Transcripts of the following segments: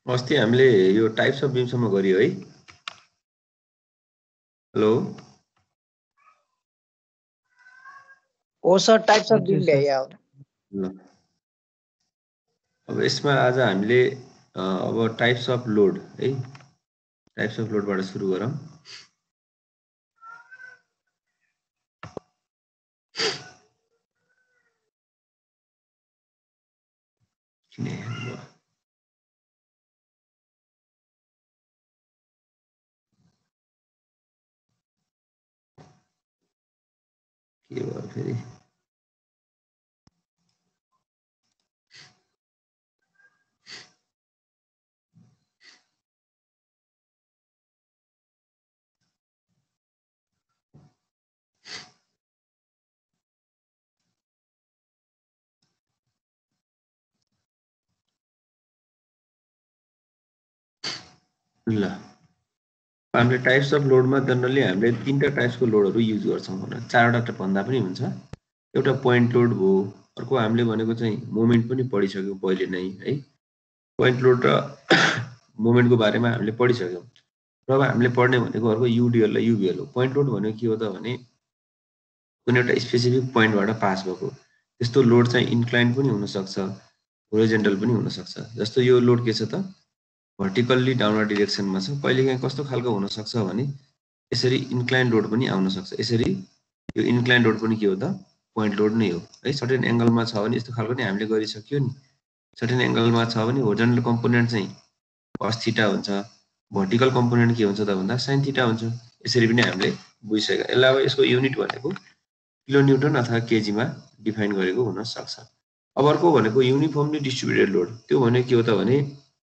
अस्ति हामीले यो टाइप्स अफ बीमसम्म गरियो है। हेलो हो सर, टाइप्स अफ बीम ल्यायो। ल अब यसमा आज हामीले अब टाइप्स अफ लोड है, टाइप्स अफ लोडबाट सुरु गरौँ। के भयो फेरि? ल हामीले टाइप्स अफ लोडमा जनरली हामीले तीनटा टाइप्सको लोडहरू युज गर्छौँ भने चारवटा भन्दा पनि हुन्छ। एउटा पोइन्ट लोड भयो, अर्को हामीले भनेको चाहिँ मोमेन्ट पनि पढिसक्यौँ पहिले नै है। पोइन्ट लोड र मोमेन्टको बारेमा हामीले पढिसक्यौँ। र अब हामीले पढ्ने भनेको अर्को युडिएल र युबिएल हो। पोइन्ट लोड भनेको के हो त भने कुनै एउटा स्पेसिफिक पोइन्टबाट पास भएको त्यस्तो लोड चाहिँ इन्क्लाइन पनि हुनसक्छ, होरिजेन्टल पनि हुनसक्छ। जस्तो यो लोड के छ त भर्टिकल्ली डाउनवर्ड डिरेक्सनमा छ। कहिलेकाहीँ कस्तो खालको हुनसक्छ भने यसरी इन्क्लाइन लोड पनि आउन सक्छ। यसरी यो इन्क्लाइन लोड पनि के हो त पोइन्ट लोड नै हो है। सर्टेन एङ्गलमा छ भने यस्तो खालको नै हामीले गरिसक्यो नि। सर्टेन एङ्गलमा छ भने होरिजेन्टल कम्पोनेन्ट चाहिँ cos थीटा हुन्छ, भर्टिकल कम्पोनेन्ट के हुन्छ त भन्दा sin थीटा हुन्छ। यसरी पनि हामीले बुझिसक्यो। यसलाई अब यसको युनिट भनेको किलोन्युटन अथवा केजीमा डिफाइन गरेको हुन सक्छ। अब अर्को भनेको युनिफर्मली डिस्ट्रिब्युटेड लोड। त्यो भनेको के हो त भने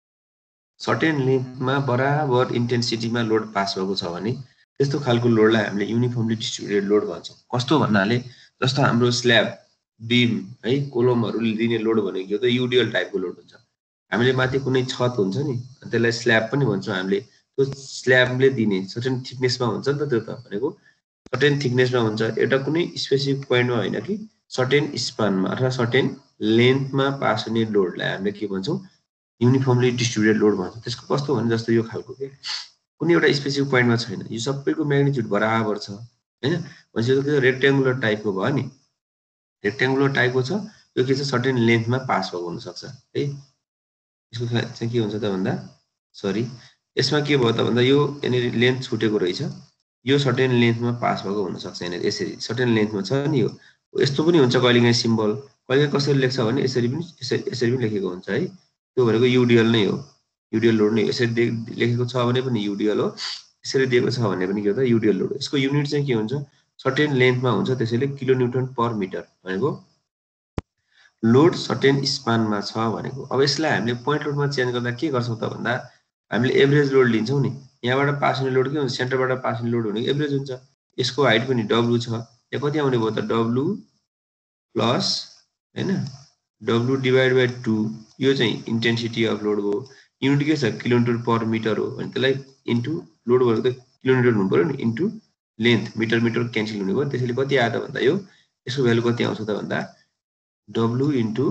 सर्टेन लेन्थमा बराबर इन्टेन्सिटीमा लोड पास भएको छ भने त्यस्तो खालको लोडलाई हामीले युनिफर्मली डिस्ट्रिब्युटेड लोड भन्छौँ। कस्तो भन्नाले जस्तो हाम्रो स्ल्याब, बिम है, कोलमहरूले दिने लोड भनेको के हो त युडिएल टाइपको लोड हुन्छ। हामीले माथि कुनै छत हुन्छ नि त्यसलाई स्ल्याब पनि भन्छौँ हामीले। त्यो स्ल्याबले दिने सर्टेन थिकनेसमा हुन्छ नि त, त्यो त भनेको सर्टेन थिकनेसमा हुन्छ। एउटा कुनै स्पेसिफिक पोइन्टमा होइन कि सर्टेन स्पानमा अथवा सर्टेन लेन्थमा पास हुने लोडलाई हामीले के भन्छौँ युनिफर्मली डिस्ट्रिब्युटेड लोड भन्छ। त्यसको कस्तो भने जस्तो यो खालको के कुनै एउटा स्पेसिफिक पोइन्टमा छैन, यो सबैको म्याग्निट्युड बराबर छ हैन। भनेपछि यो रेक्ट्याङ्गुलर टाइपको भयो नि, रेक्ट्याङ्गुलर टाइपको छ। यो के छ सर्टेन लेन्थमा पास भएको हुनसक्छ है। यसको चाहिँ के हुन्छ त भन्दा सरी यसमा के भयो त भन्दा यो यहाँनिर लेन्थ छुटेको रहेछ, यो सर्टेन लेन्थमा पास भएको हुनसक्छ। यहाँनिर यसरी सर्टेन लेन्थमा छ नि, यो यस्तो पनि हुन्छ कहिलेकाहीँ सिम्बल। कहिले कसरी लेख्छ भने यसरी पनि यसरी पनि लेखेको हुन्छ है। त्यो भनेको युडिएल नै हो, युडिएल लोड नै हो। यसरी लेखेको छ भने पनि युडिएल हो, यसरी दिएको छ भने पनि के हो त युडिएल लोड हो। यसको युनिट चाहिँ के हुन्छ सर्टेन लेन्थमा हुन्छ, त्यसैले किलोन्युटन पर मिटर भनेको लोड सर्टेन स्पानमा छ भनेको। अब यसलाई हामीले पोइन्ट लोडमा चेन्ज गर्दा के गर्छौँ त भन्दा हामीले एभरेज लोड लिन्छौँ नि। यहाँबाट पास हुने लोड के हुन्छ सेन्टरबाट पास हुने लोड भनेको एभरेज हुन्छ। यसको हाइट पनि डब्लु छ, यहाँ कति आउने भयो त डब्लु प्लस हैन डब्लु डिभाइड बाई 2, यो चाहिँ इन्टेन्सिटी अफ लोड हो। युनिट के छ किलोमिटर पर मिटर हो भने त्यसलाई इन्टु लोड भनेको त किलोमिटर हुनु पर्यो नि, into length, metre metre cancel हुने भयो। त्यसैले कति आयो त भन्दा यो यसको भ्यालु कति आउँछ त भन्दा डब्लु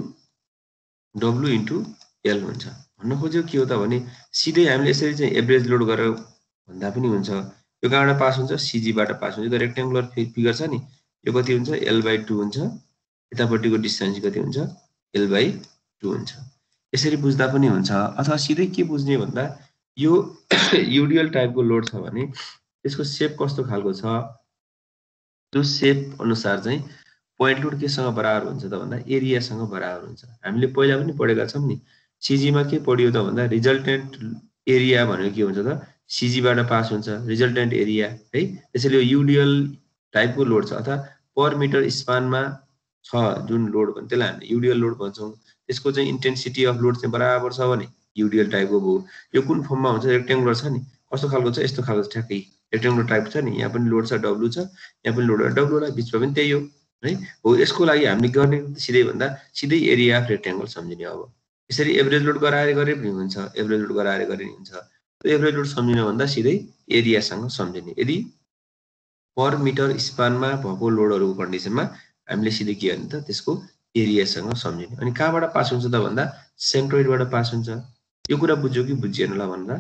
इन्टु एल हुन्छ। भन्न खोजेको के हो त भने सिधै हामीले यसरी चाहिँ एभरेज लोड गरेर भन्दा पनि हुन्छ। यो कहाँबाट पास हुन्छ सिजीबाट पास हुन्छ। यो रेक्ट्याङ्गुलर फिगर छ नि, यो कति हुन्छ l/2 हुन्छ, यतापट्टिको डिस्टेन्स कति हुन्छ l/2 हुन्छ। यसरी बुझ्दा पनि हुन्छ। अथवा सिधै के बुझ्ने भन्दा यो युडिएल टाइपको लोड छ भने त्यसको सेप कस्तो खालको छ, त्यो सेप अनुसार चाहिँ पोइन्ट लोड केसँग बराबर हुन्छ त भन्दा एरियासँग बराबर हुन्छ। हामीले पहिला पनि पढेका छौँ नि, सिजीमा के पढियो त भन्दा रिजल्टेन्ट एरिया भनेको के हुन्छ त सिजीबाट पास हुन्छ रिजल्टेन्ट एरिया है। त्यसैले यो युडिएल टाइपको लोड छ अथवा पर मिटर स्पानमा छ जुन लोड भन्छ त्यसलाई हामीले युडिएल लोड भन्छौँ। त्यसको चाहिँ इन्टेन्सिटी अफ लोड चाहिँ बराबर छ भने युडिएल टाइपको भयो। यो कुन फर्ममा हुन्छ रेक्ट्याङ्गुलर छ नि, कस्तो खालको छ यस्तो खालको ठ्याक्कै रेक्ट्याङ्गुलर टाइप छ नि। यहाँ पनि लोड छ डब्लु छ, यहाँ पनि लोड डब्लुलाई बिचमा पनि त्यही हो है। हो यसको लागि हामीले गर्ने सिधै भन्दा सिधै एरिया अफ रेक्ट्याङ्गल सम्झिने। अब यसरी एभरेज लोड गराएर गरे पनि हुन्छ, एभरेज लोड गराएर गरे पनि हुन्छ। त्यो एभरेज लोड सम्झिन भन्दा सिधै एरियासँग सम्झिने। यदि पर मिटर स्पानमा भएको लोडहरूको कन्डिसनमा हामीले सिधै के गर्ने त त्यसको एरियासँग सम्झिने। अनि कहाँबाट पास हुन्छ त भन्दा सेन्ट्रोइडबाट पास हुन्छ यो कुरा बुझ्यो कि बुझिएन होला भन्दा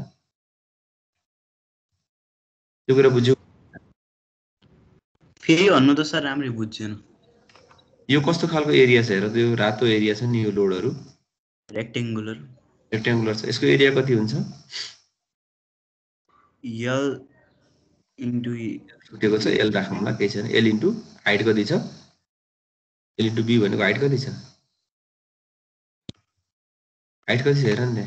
यो कुरा बुझ्यो फेरि भन्नु त सर राम्रै बुझ्दैन यो कस्तो खालको एरिया छ हेर त्यो रातो एरिया छ नि यो लोडहरु रेक्टेंगुलर छ यसको एरिया कति हुन्छ L into छुटेको छ L राखौँला केही छैन L इन्टु हाइट कति छ L इन्टु B भनेको हाइट कति छ हाइट कति छ हेर नि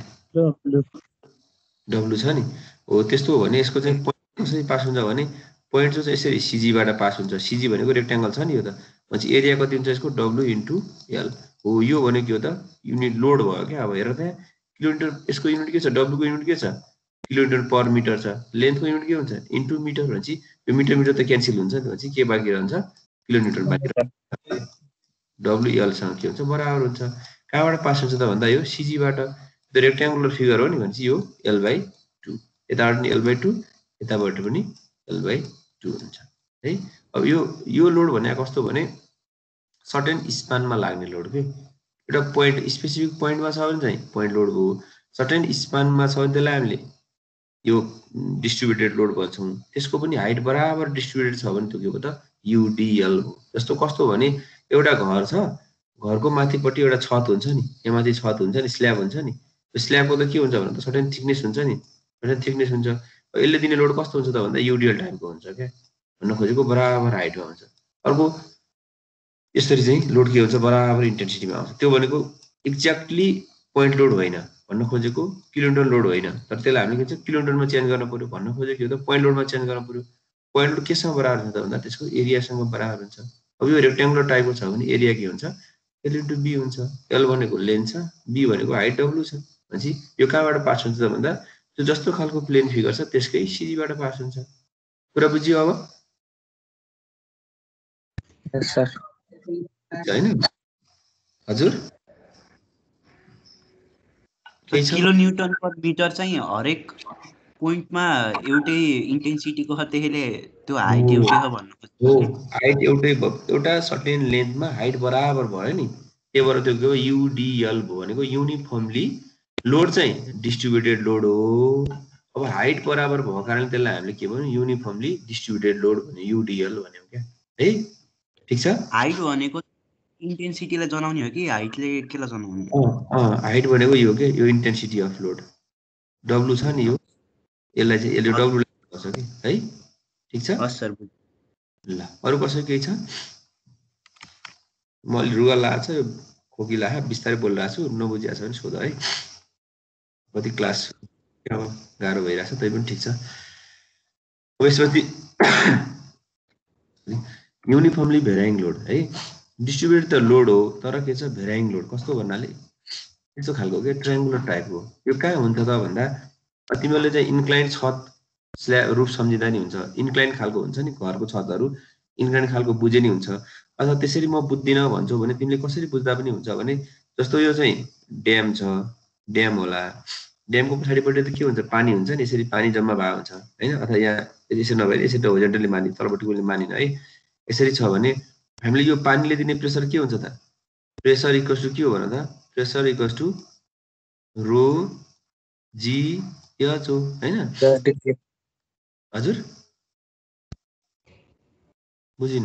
W छ नि हो त्यस्तो हो भने यसको चाहिँ पोइन्ट कसरी पास हुन्छ भने पोइन्ट चाहिँ यसरी CG बाट पास हुन्छ CG भनेको रेक्टेंगल छ नि यो त पछि एरिया कति हुन्छ यसको W इन्टु L हो यो भनेको के हो त युनिट लोड भयो के अब हेर त किलोमिटर यसको युनिट के छ W को युनिट के छ किलोमिटर पर मिटर छ लेन्थको युनिट के हुन्छ इन्टु मिटर भनेपछि यो मिटर मिटर त क्यान्सल हुन्छ नि भनेपछि के बाँकी रहन्छ किलोमिटर बाँकी रहन्छ WL सँग के हुन्छ बराबर हुन्छ कहाँबाट पास हुन्छ त भन्दा यो CG बाट त्यो रेक्टेंगुलर फिगर हो नि भनेपछि यो L/2 यताबाट नि L/2 यताबाट पनि L/2 हुन्छ है अब यो लोड भने कस्तो भने सर्टेन स्पानमा लाग्ने लोड के एउटा पोइन्ट स्पेसिफिक पोइन्टमा छ भने चाहिँ पोइन्ट लोड हो सर्टेन स्पानमा छ भने त्यसलाई हामीले यो डिस्ट्रिब्युटेड लोड भन्छौं त्यसको पनि हाइट बराबर डिस्ट्रिब्युटेड छ भने त्यो के हो त UDL हो जस्तो कस्तो भने एउटा घर छ घरको माथिपट्टि एउटा छत हुन्छ नि यहाँ माथि छत हुन्छ नि स्ल्याब हुन्छ नि त्यो स्ल्याबको त के हुन्छ भने त सर्टेन थिकनेस हुन्छ नि सर्टेन थिकनेस हुन्छ यसले दिने लोड कस्तो हुन्छ त भन्दा UDL टाइपको हुन्छ के भन्न खोजेको बराबर हाइटमा हुन्छ अर्को यसरी चाहिँ लोड के हुन्छ बराबर इन्टेन्सिटीमा आउँछ त्यो भनेको एक्ज्याक्टली पोइन्ट लोड होइन भन्न खोजेको किलोमिटर लोड होइन तर त्यसलाई हामीले के भन्छ किलोमिटरमा चेन्ज गर्न पर्यो भन्न खोजेको हो त पोइन्ट लोडमा चेन्ज गर्न पर्यो पोइन्ट लोड केसँग बराबर हुन्छ त भन्दा त्यसको एरियासँग बराबर हुन्छ अब यो रेक्टेंगुलर टाइपको छ भने एरिया के हुन्छ L इन्टु B हुन्छ L भनेको लेन्थ छ B भनेको हाइट W छ भनेपछि यो कहाँबाट पास हुन्छ त भन्दा त्यो जस्तो खालको प्लेन फिगर छ त्यसकै CG बाट पास हुन्छ कुरा बुझियो अब यस सर हैन हजुर किलो न्यूटन पर मिटर चाहिँ हरेक पोइन्टमा एउटै इन्टेन्सिटीको छ त्यसैले त्यो हाइट एउटै छ भन्नु हो हाइट एउटा सर्टेन लेन्थमा हाइट बराबर भयो नि त्यही भएर त्यो के हो UDL भयो भनेको युनिफर्मली लोड चाहिँ डिस्ट्रिब्युटेड लोड हो अब हाइट बराबर भएको कारणले त्यसलाई हामीले के भन्यौ युनिफर्मली डिस्ट्रिब्युटेड लोड भन्ने UDL भन्यौ के है ठीक छ हाइट भनेको इन्टेन्सिटीलाई जनाउने हो कि हाइटले केलाई जनाउने हाइट भनेको यो के यो इन्टेन्सिटी अफ लोड W छ नि यो यसलाई चाहिँ यसले W गर्छ के है ठीक छ हस् सर ल अरु कसै केही छ म अलि रुगा लाग्छ खोकी लाग्छ बिस्तारै बोलिरहेको छु नबुझिया छ भने सोध है कति क्लास गाह्रो भइरहेछ तै पनि ठीक छ अब यसपछि युनिफर्मली भेराइङ लोड है डिस्ट्रिब्युटेड त लोड हो तर के छ भेराइङ लोड कस्तो भन्नाले यस्तो खालको के ट्रायंगुलर टाइपको यो कहाँ हुन्छ त भन्दा तिमीले चाहिँ इन्क्लाइन छत स्ल्याब रूफ सम्झिँदा नि हुन्छ इन्क्लाइन खालको हुन्छ नि घरको छतहरु इन्क्लाइन खालको बुझे नि हुन्छ अथवा त्यसरी म बुझ्दिन भन्छौ भने तिमीले कसरी बुझ्दा पनि हुन्छ भने जस्तो यो चाहिँ ड्याम छ ड्याम होला ड्यामको पछाडिपट्टि त के हुन्छ पानी हुन्छ नि यसरी पानी जम्मा भएको हुन्छ हैन अथवा यहाँ यसरी नभए यसरी होरिजन्टली मानि तलपट्टिको मानिन है यसरी छ भने हामीले यो पानीले दिने प्रेसर के हुन्छ त प्रेसर इक्वल्स टु के हो भन त pressure equals to rho g h हो हैन हजुर बुझिन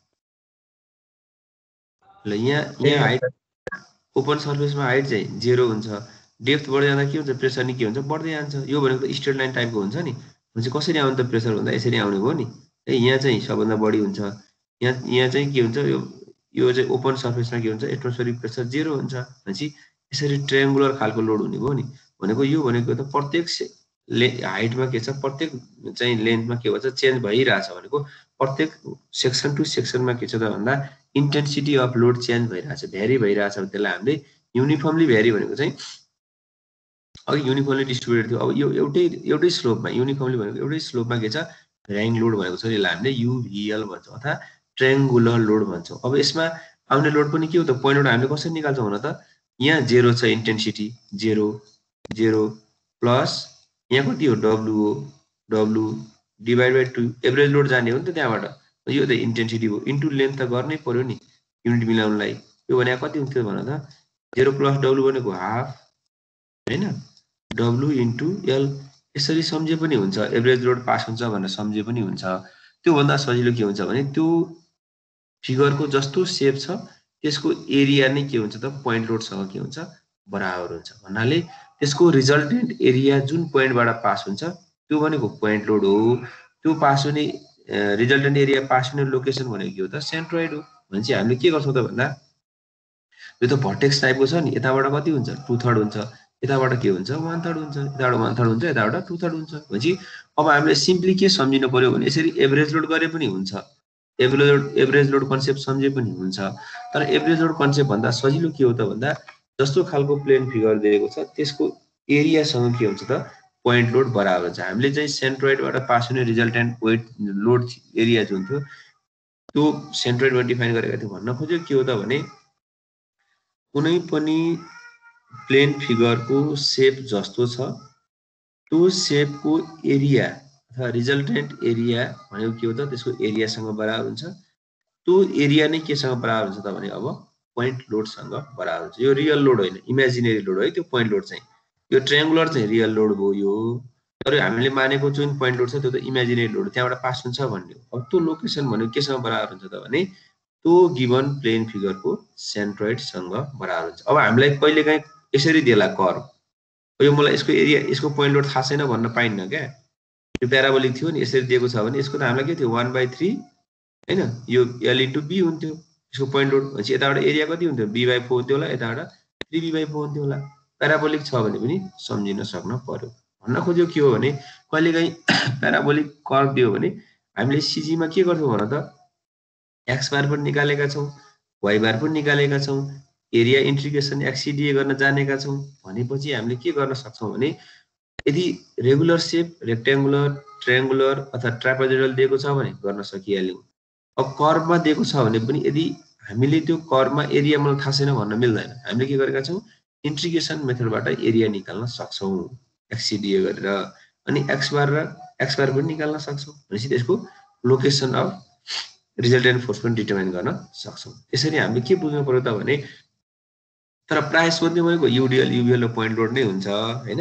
ल यहाँ हाइट ओपन सर्फेसमा हाइट चाहिँ 0 हुन्छ डेप्थ बढ्दै जाँदा के हुन्छ प्रेसर नि के हुन्छ बढ्दै जान्छ यो भनेको स्ट्रेट लाइन टाइपको हुन्छ नि भने कसरी आउने त प्रेसर भन्दा यसरी आउने भयो नि है यहाँ चाहिँ सबभन्दा बढी हुन्छ यहाँ चाहिँ के हुन्छ यो चाहिँ ओपन सर्फेसमा के हुन्छ एटमोस्फेरिक प्रेसर 0 हुन्छ भनेपछि यसरी ट्रायंगुलर खालको लोड हुने भयो नि भनेको यो भनेको त प्रत्येक हाइटमा के छ प्रत्येक चाहिँ लेन्थमा के भन्छ चेन्ज भइरहेछ भनेको प्रत्येक सेक्सन टु सेक्सनमा के छ त भन्दा इन्टेन्सिटी अफ लोड चेन्ज भइरहेछ भ्यारी भइरहेछ त्यसलाई हामीले युनिफर्मली भ्यारी भनेको चाहिँ अघि युनिफर्मली डिस्ट्रिब्युटेड थियो अब यो एउटै स्लोपमा युनिफर्मली भनेको एउटै स्लोपमा के छ भ्यारिङ लोड भनेको छ यसलाई हामीले UVL भन्छौं अथवा ट्रायंगुलर लोड भन्छौं अब यसमा आउने लोड पनि के हो त पोइन्टबाट हामीले कसरी निकाल्छौं भन त यहाँ 0 छ इन्टेन्सिटी 0 प्लस यहाँ कति हो W हो W divide by 2 average load जाने हो नि त त्यहाँबाट यो त इन्टेन्सिटी हो इन्टु लेन्थ त गर्नै पर्यो नि युनिट मिलाउनलाई यो भने कति हुन्थ्यो भन त 0 प्लस W भनेको हाफ हैन W इन्टु L यसरी सम्झे पनि हुन्छ एभरेज लोड पास हुन्छ भनेर सम्झे पनि हुन्छ त्यो भन्दा सजिलो के हुन्छ भने त्यो फिगरको जस्तो सेप छ त्यसको एरिया नै के हुन्छ त पोइन्ट लोडसँग के हुन्छ बराबर हुन्छ भन्नाले त्यसको रिजल्टेन्ट एरिया जुन पोइन्टबाट पास हुन्छ त्यो भनेको पोइन्ट लोड हो त्यो पास हुने रिजल्टेन्ट एरिया पास हुने लोकेसन भनेको के हो त सेन्ट्रोइड हो भनेपछि हामीले के गर्छौं त भन्दा यो त भर्टेक्स टाइपको छ नि यताबाट कति हुन्छ 2/3 हुन्छ यताबाट के हुन्छ 1/3 हुन्छ यताबाट 1/3 हुन्छ यताबाट 2/3 हुन्छ भनेपछि अब हामीले सिम्पली के सम्झिनु पर्यो भने यसरी एभरेज लोड गरे पनि हुन्छ एभरेज लोड कन्सेप्ट सम्झे पनि हुन्छ तर एभरेज लोड कन्सेप्ट भन्दा सजिलो के हो त भन्दा जस्तो खालको प्लेन फिगर दिएको छ त्यसको एरियासँग के हुन्छ त पोइन्ट लोड बराबर हुन्छ हामीले चाहिँ सेन्ट्रोइडबाट पास हुने रिजल्टेन्ट वेट लोड एरिया जुन थियो त्यो सेन्ट्रोइडमा डिफाइन गरेका थियो भन्न खोजेको के हो त भने कुनै पनि प्लेन फिगरको सेप जस्तो छ त्यो सेपको एरिया अथवा रिजल्टेन्ट एरिया भनेको के हो त त्यसको एरियासँग बराबर हुन्छ त्यो एरिया नै केसँग बराबर हुन्छ त भने अब पोइन्ट लोडसँग बराबर हुन्छ यो रियल लोड होइन इमेजिनेरी लोड है त्यो पोइन्ट लोड चाहिँ यो ट्रायंगुलर चाहिँ रियल लोड भयो यो तर हामीले मानेको जुन पोइन्ट लोड छ त्यो त इमेजिनेरी लोड त्यहाँबाट पास हुन्छ भन्ने हो अब त्यो लोकेसन भनेको केसँग बराबर हुन्छ त भने त्यो गिवन प्लेन फिगरको सेन्ट्रोइडसँग बराबर हुन्छ अब हामीलाई कहिलेकाहीँ यसरी देला कर्व यो मलाई यसको एरिया यसको पोइन्ट लोड थाहा छैन भन्न पाइन्न क्या यो प्याराबोलिक थियो नि यसरी दिएको छ भने यसको त हामीलाई के थियो 1/3 हैन यो L इन्टु B हुन्थ्यो यसको पोइन्ट लोड भनेपछि यताबाट एरिया कति हुन्थ्यो B/4 हुन्थ्यो होला यताबाट 3B/4 हुन्थ्यो होला प्याराबोलिक छ भने पनि सम्झिन सक्न पर्यो भन्न खोजेको के हो भने कहिलेकाहीँ प्याराबोलिक कर्व दियो भने हामीले CG मा के गर्थ्यौं भन त x बार पनि निकालेका छौं y बार पनि निकालेका छौं एरिया इंटीग्रेसन XCDA गर्न जानेका छौं भनेपछि हामीले के गर्न सक्छौं भने यदि रेगुलर सेप रेक्टेंगुलर ट्रायंगुलर अथवा ट्रापेजोइडल दिएको छ भने गर्न सकिहाल्यौ अब कर्वमा दिएको छ भने पनि यदि हामीले त्यो कर्वमा एरिया मलाई थाहा छैन भन्न मिल्दैन हामीले के गरेका छौं इंटीग्रेसन मेथडबाट एरिया निकाल्न सक्छौं XCDA गरेर अनि x बार पनि निकाल्न सक्छौं भनेपछि त्यसको लोकेसन अफ रिजल्टेन्ट फोर्स पनि डिटरमाइन गर्न सक्छौं यसरी हामीले के बुझ्नु पर्यो त भने तर प्राय सोध्ने भनेको UDL UVL र पोइन्ट लोड नै हुन्छ हैन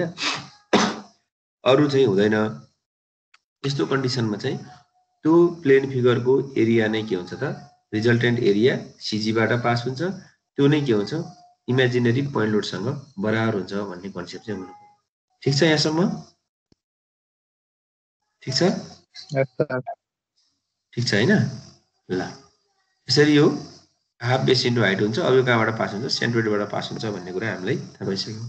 अरु चाहिँ हुँदैन यस्तो कन्डिसनमा चाहिँ त्यो प्लेन फिगरको एरिया नै के हुन्छ त रिजल्टेन्ट एरिया CG बाट पास हुन्छ त्यो नै के हुन्छ इमेजिनेरी पोइन्ट लोड सँग बराबर हुन्छ भन्ने कन्सेप्ट चाहिँ हुनु पर्यो ठीक छ यहाँसम्म ठीक छ ठीक छ हैन ल यसरी यो हाफ बेस इन्टु हाइट हुन्छ अब यो कहाँबाट पास हुन्छ सेन्ट्रोइडबाट पास हुन्छ भन्ने कुरा हामीलाई थाहा भइसक्यो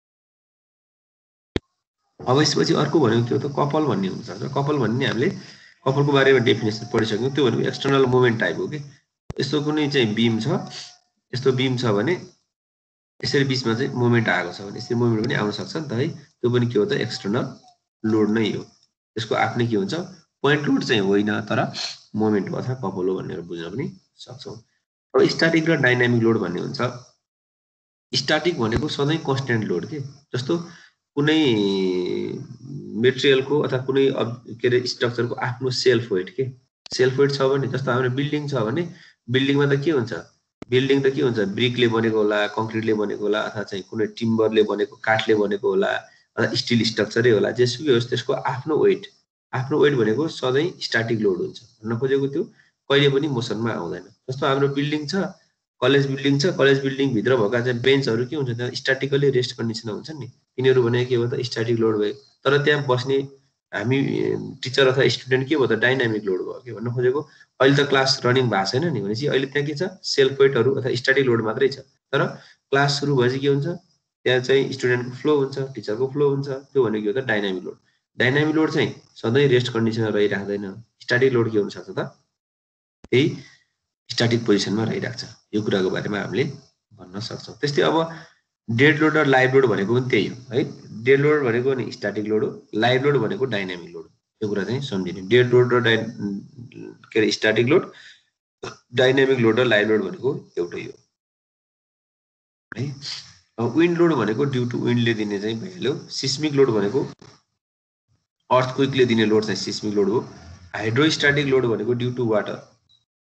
अब यसपछि अर्को भनेको के हो त कपल भन्ने हुन्छ कपल भन्ने हामीले कपलको बारेमा डेफिनेसन पढिसक्यौं त्यो भनेको एक्सटर्नल मोमेन्ट टाइप हो के यस्तो कुनै चाहिँ बीम छ यस्तो बीम छ भने यसरी बीचमा चाहिँ मोमेन्ट आएको छ भने यसरी मोमेन्ट पनि आउन सक्छ नि त है त्यो पनि के हो त एक्सटर्नल लोड नै हो त्यसको आफ्नै के हुन्छ पोइन्ट लोड चाहिँ होइन तर मोमेन्ट अथवा कपल हो भनेर बुझ्न पनि सक्छौं अब स्ट्याटिक र डायनामिक लोड भन्ने हुन्छ स्ट्याटिक भनेको सधैं कन्स्ट्यान्ट लोड के जस्तो कुनै मेटेरियलको अथवा कुनै के रे स्ट्रक्चरको आफ्नो सेल्फ वेट के सेल्फ वेट छ भने जस्तो हाम्रो बिल्डिङ छ भने बिल्डिङमा त के हुन्छ बिल्डिङ त के हुन्छ ब्रिकले बनेको होला कङ्क्रिटले बनेको होला अथवा चाहिँ कुनै टिम्बरले बनेको काठले बनेको होला अथवा स्टिल स्ट्रक्चरै होला जेसुकै होस् त्यसको आफ्नो वेट भनेको सधैं स्ट्याटिक लोड हुन्छ भन्न खोजेको त्यो कहिले पनि मोसनमा आउँदैन जस्तो हाम्रो बिल्डिङ छ कलेज बिल्डिङ भित्र भएका चाहिँ बेन्चहरु के हुन्छ त स्ट्याटिकली रेस्ट कन्डिसनमा हुन्छ नि तिनीहरु भने के हो त स्ट्याटिक लोड भयो तर त्यहाँ बस्ने हामी टिचर अथवा स्टुडेन्ट के भयो त डायनामिक लोड भयो के भन्न खोजेको अहिले त क्लास रनिङ भएको छैन नि भनेपछि अहिले त्यहाँ के छ सेल्फ वेटहरु अथवा स्ट्याटिक लोड मात्रै छ तर क्लास सुरु भएपछि के हुन्छ त्यहाँ चाहिँ स्टुडेन्टको फ्लो हुन्छ टिचरको फ्लो हुन्छ त्यो भनेको के हो त डायनामिक लोड चाहिँ सधैं रेस्ट कन्डिसनमा रहिराख्दैन स्ट्याटिक लोड के हुन सक्छ त त्यही स्ट्याटिक पोजिसनमा रहिराख्छ यो कुराको बारेमा हामीले भन्न सक्छौं त्यस्तै अब डेड लोड र लाइभ लोड भनेको पनि त्यही हो है डेड लोड भनेको नि स्ट्याटिक लोड हो लाइभ लोड भनेको डायनामिक लोड यो कुरा चाहिँ सम्झिनु डेड लोड र के रे स्ट्याटिक लोड डायनामिक लोड र लाइभ लोड भनेको एउटै हो है अब विन्ड लोड भनेको ड्यू टु विन्डले दिने चाहिँ भइहाल्यो सिस्मिक लोड भनेको अर्थक्वेकले दिने लोड चाहिँ सिस्मिक लोड हो हाइड्रोस्ट्याटिक लोड भनेको ड्यू टु वाटर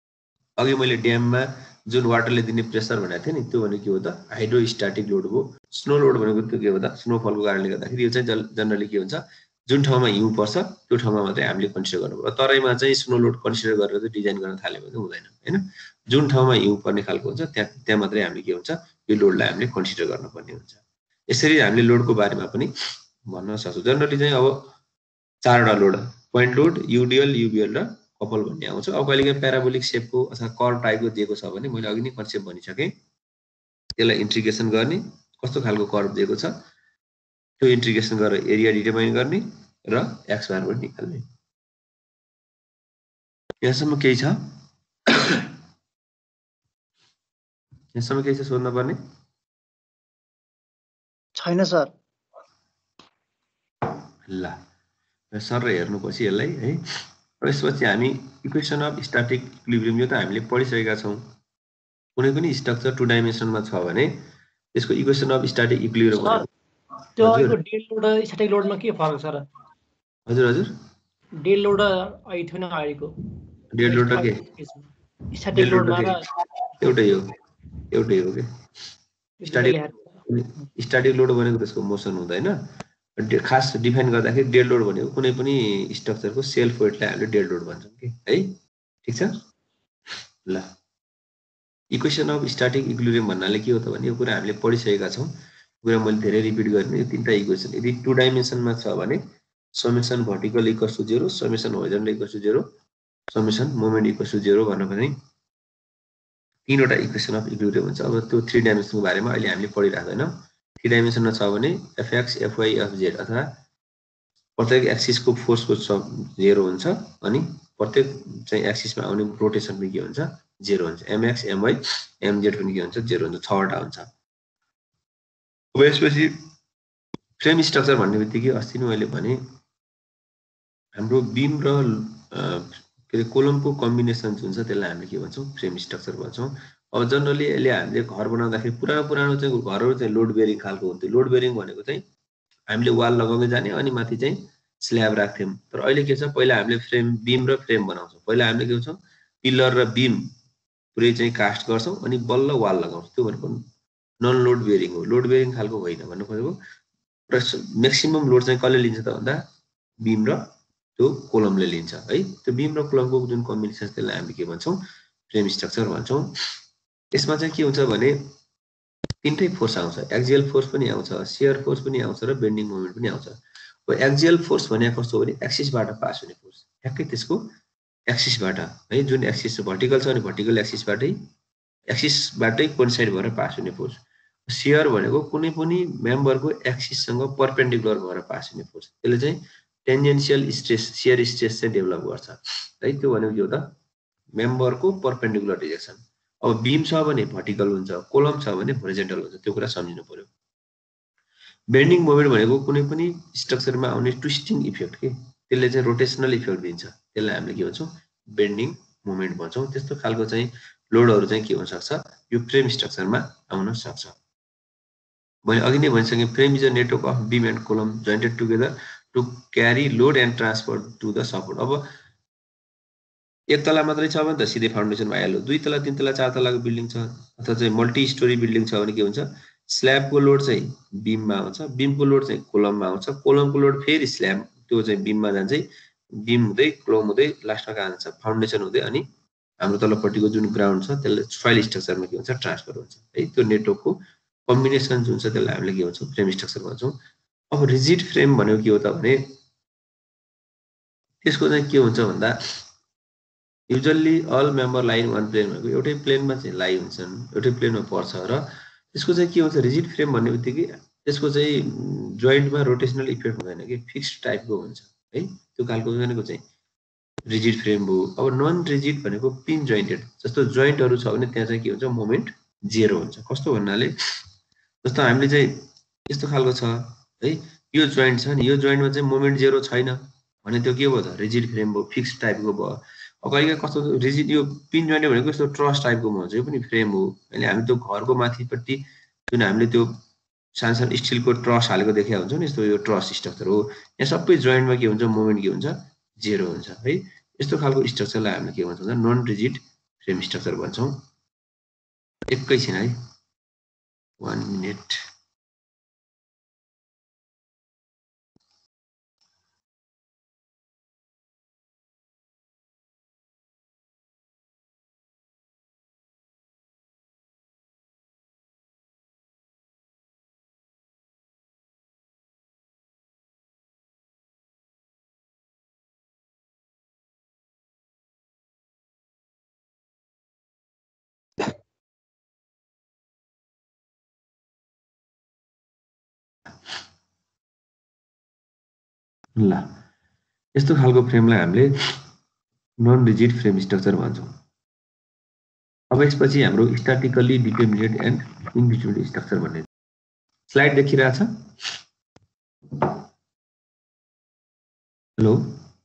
अघि मैले ड्याममा जुन वाटरले दिने प्रेसर भनेको थिएँ नि त्यो भनेको के हो त हाइड्रोस्ट्याटिक लोड हो स्नो लोड भनेको त्यो के हो त स्नोफलको कारणले गर्दाखेरि यो चाहिँ जनरली के हुन्छ जुन ठाउँमा हिउँ पर्छ त्यो ठाउँमा मात्रै हामीले कन्सिडर गर्नुपर्छ तराईमा चाहिँ स्नो लोड कन्सिडर गरेर चाहिँ डिजाइन गर्न थाल्यो भने हुँदैन हैन जुन ठाउँमा हिउँ पर्ने खालको हुन्छ त्यहाँ मात्रै हामीले के हुन्छ यो लोडलाई हामीले कन्सिडर गर्नुपर्ने हुन्छ यसरी हामीले लोडको बारेमा पनि भन्न सक्छौँ जनरली चाहिँ अब चारवटा load point load UDL UVL र कपल भन्ने आउँछ अब कहिलेकाहीँ प्याराबोलिक सेपको अथवा कर्भ टाइपको दिएको छ भने मैले अघि नै कन्सेप्ट भनिसकेँ त्यसलाई इन्टिग्रेसन गर्ने कस्तो खालको कर्भ दिएको छ त्यो इन्टिग्रेसन गरेर एरिया डिटरमाइन गर्ने र एक्स बार पनि निकाल्ने यहाँसम्म केही छ यहाँसम्म केही छ सोध्न पर्ने छैन सर ल सर हेर्नुपर्छ यसलाई है यसपछि हामी इक्वेसन अफ स्ट्याटिक इक्विलिब्रियम यो त हामीले पढिसकेका छौँ कुनै पनि स्ट्रक्चर 2 डाइमेन्सनमा छ भने त्यसको इक्वेसन अफ स्ट्याटिक इक्विलिब्रियम त्यो अहिलेको डेल लोड र स्ट्याटिक लोडमा के फरक छ र हजुर हजुर डेल लोड अहिले थिएन अहिलेको डेल लोड र के स्ट्याटिक लोडमा एउटै हो के स्ट्याटिक लोड भनेको त्यसको मोसन हुँदैन खास डिफाइन गर्दाखेरि डेड लोड भनेको कुनै पनि स्ट्रक्चरको सेल्फ वेटलाई हामीले डेड लोड भन्छौँ कि है ठीक छ ल इक्वेसन अफ स्ट्याटिक इक्विलिब्रियम भन्नाले के हो त भने यो कुरा हामीले पढिसकेका छौँ कुरा मैले धेरै रिपिट गर्ने यो तीनटा इक्वेसन यदि 2 डाइमेन्सनमा छ भने summation vertical equals to 0 summation horizontal equals to 0 summation moment equals to 0 भनेर पनि तीनवटा इक्वेसन अफ इक्विलिब्रियम हुन्छ अब त्यो 3 डाइमेन्सनको बारेमा अहिले हामीले पढिराख्दैनौँ 3 डाइमेन्सनमा छ भने fx fy fz अथवा प्रत्येक एक्सिसको फोर्सको 0 हुन्छ अनि प्रत्येक चाहिँ एक्सिसमा आउने रोटेसन पनि के हुन्छ 0 हुन्छ mx my mz पनि के हुन्छ 0 हुन्छ 6 वटा हुन्छ अब यसपछि फ्रेम स्ट्रक्चर भन्ने बित्तिकै अस्ति नै मैले भने हाम्रो बीम र के कोलमको कम्बिनेसन जुन छ त्यसलाई हामीले के भन्छौँ फ्रेम स्ट्रक्चर भन्छौँ अब जनरली यसले हामीले घर बनाउँदाखेरि पुरानो चाहिँ घरहरू चाहिँ लोड बेरिङ खालको हुन्थ्यो लोड बेरिङ भनेको चाहिँ हामीले वाल लगाउँदै जाने अनि माथि चाहिँ स्ल्याब राख्थ्यौँ तर अहिले के छ पहिला हामीले फ्रेम बीम र फ्रेम बनाउँछौँ पहिला हामीले के भन्छौँ पिलर र बीम पुरै चाहिँ कास्ट गर्छौँ अनि बल्ल वाल लगाउँछौँ त्यो भनेको नन लोड बेरिङ हो लोड बेरिङ खालको होइन भन्नु खोजेको म्याक्सिमम लोड चाहिँ कसले लिन्छ त भन्दा बीम र त्यो कोलमले लिन्छ है त्यो बीम र कोलमको जुन कम्बिनेसन त्यसलाई हामीले के भन्छौँ फ्रेम स्ट्रक्चर भन्छौँ यसमा चाहिँ के हुन्छ भने तीनटै फोर्स आउँछ एक्जियल फोर्स पनि आउँछ शियर फोर्स पनि आउँछ र बेन्डिङ मोमेन्ट पनि आउँछ अब एक्जियल फोर्स भने कस्तो हो भने एक्सिसबाट पास हुने फोर्स ठ्याक्कै त्यसको एक्सिसबाट है जुन एक्सिस भर्टिकल छ भने भर्टिकल एक्सिसबाटै कोइन्साइड भएर पास हुने फोर्स शियर भनेको कुनै पनि मेम्बरको एक्सिससँग परपेन्डिकुलर भएर पास हुने फोर्स त्यसले चाहिँ टेन्जेन्सियल स्ट्रेस शियर स्ट्रेस चाहिँ डेभलप गर्छ है त्यो भनेको के हो त मेम्बरको परपेन्डिकुलर डिरेक्सन अब बीम छ भने भर्टिकल हुन्छ कोलम छ भने होरिजेन्टल हुन्छ त्यो कुरा सम्झिनु पर्यो बेन्डिङ मोमेन्ट भनेको कुनै पनि स्ट्रक्चरमा आउने ट्विस्टिङ इफेक्ट के त्यसले चाहिँ रोटेसनल इफेक्ट दिन्छ त्यसलाई हामीले के भन्छौँ बेन्डिङ मोमेन्ट भन्छौँ त्यस्तो खालको चाहिँ लोडहरू चाहिँ के हुन सक्छ यो फ्रेम स्ट्रक्चरमा आउन सक्छ मैले अघि नै भनिसकेँ frame is a network of beam and column jointed together to carry load and transfer to the support अब एक तला मात्रै छ भने त सिधै फाउन्डेसनमा आइहाल्यो 2 तला 3 तला 4 तलाको बिल्डिङ छ अथवा चाहिँ मल्टी स्टोरी बिल्डिङ छ भने के हुन्छ स्ल्याबको लोड चाहिँ बीममा आउँछ बीमको लोड चाहिँ कोलममा आउँछ कोलमको लोड फेरि स्ल्याब त्यो चाहिँ बीममा जान्छ बीम हुँदै कोलम हुँदै लास्टमा कहाँ जान्छ फाउन्डेसन हुँदै अनि हाम्रो तलपट्टिको जुन ग्राउन्ड छ त्यसले सोइल स्ट्रक्चरमा के हुन्छ ट्रान्सफर हुन्छ है त्यो नेटवर्कको कम्बिनेसन जुन छ त्यसलाई हामीले के भन्छौँ फ्रेम स्ट्रक्चर भन्छौँ अब रिजिड फ्रेम भनेको के हो त भने त्यसको चाहिँ के हुन्छ भन्दा usually all member line one plane भनेको एउटै प्लेनमा चाहिँ लाई हुन्छन् एउटै प्लेनमा पर्छ र त्यसको चाहिँ के हुन्छ रिजिड फ्रेम भन्ने बित्तिकै त्यसको चाहिँ जोइन्टमा रोटेसनल इफेक्ट हुँदैन कि फिक्स्ड टाइपको हुन्छ है त्यो खालको भनेको चाहिँ रिजिड फ्रेम हो अब नन रिजिड भनेको पिन जोइन्टेड जस्तो जोइन्टहरू छ भने त्यहाँ चाहिँ के हुन्छ मोमेन्ट 0 हुन्छ कस्तो भन्नाले जस्तो हामीले चाहिँ यस्तो खालको छ है यो जोइन्ट छ नि यो जोइन्टमा चाहिँ मोमेन्ट 0 छैन भने त्यो के भयो त रिजिड फ्रेम भयो फिक्स्ड टाइपको भयो कहिले कस्तो रिजिड यो पिन जोइन्ट भनेको यस्तो ट्रस टाइपको हुन्छ यो पनि फ्रेम हो अहिले हामी त्यो घरको माथिपट्टि जुन हामीले त्यो सानो स्टिलको ट्रस हालेको देखेका हुन्छौँ नि यस्तो यो ट्रस स्ट्रक्चर हो यहाँ सबै जोइन्टमा के हुन्छ मोमेन्ट के हुन्छ 0 हुन्छ है यस्तो खालको स्ट्रक्चरलाई हामीले के भन्छौँ नन रिजिड फ्रेम स्ट्रक्चर भन्छौँ एकैछिन है 1 मिनेट ल यस्तो खालको फ्रेमलाई हामीले नन रिजिड फ्रेम स्ट्रक्चर भन्छौँ। अब यसपछि हाम्रो statically determinate and indeterminate structure भन्ने स्लाइड देखिरहेछ। हेलो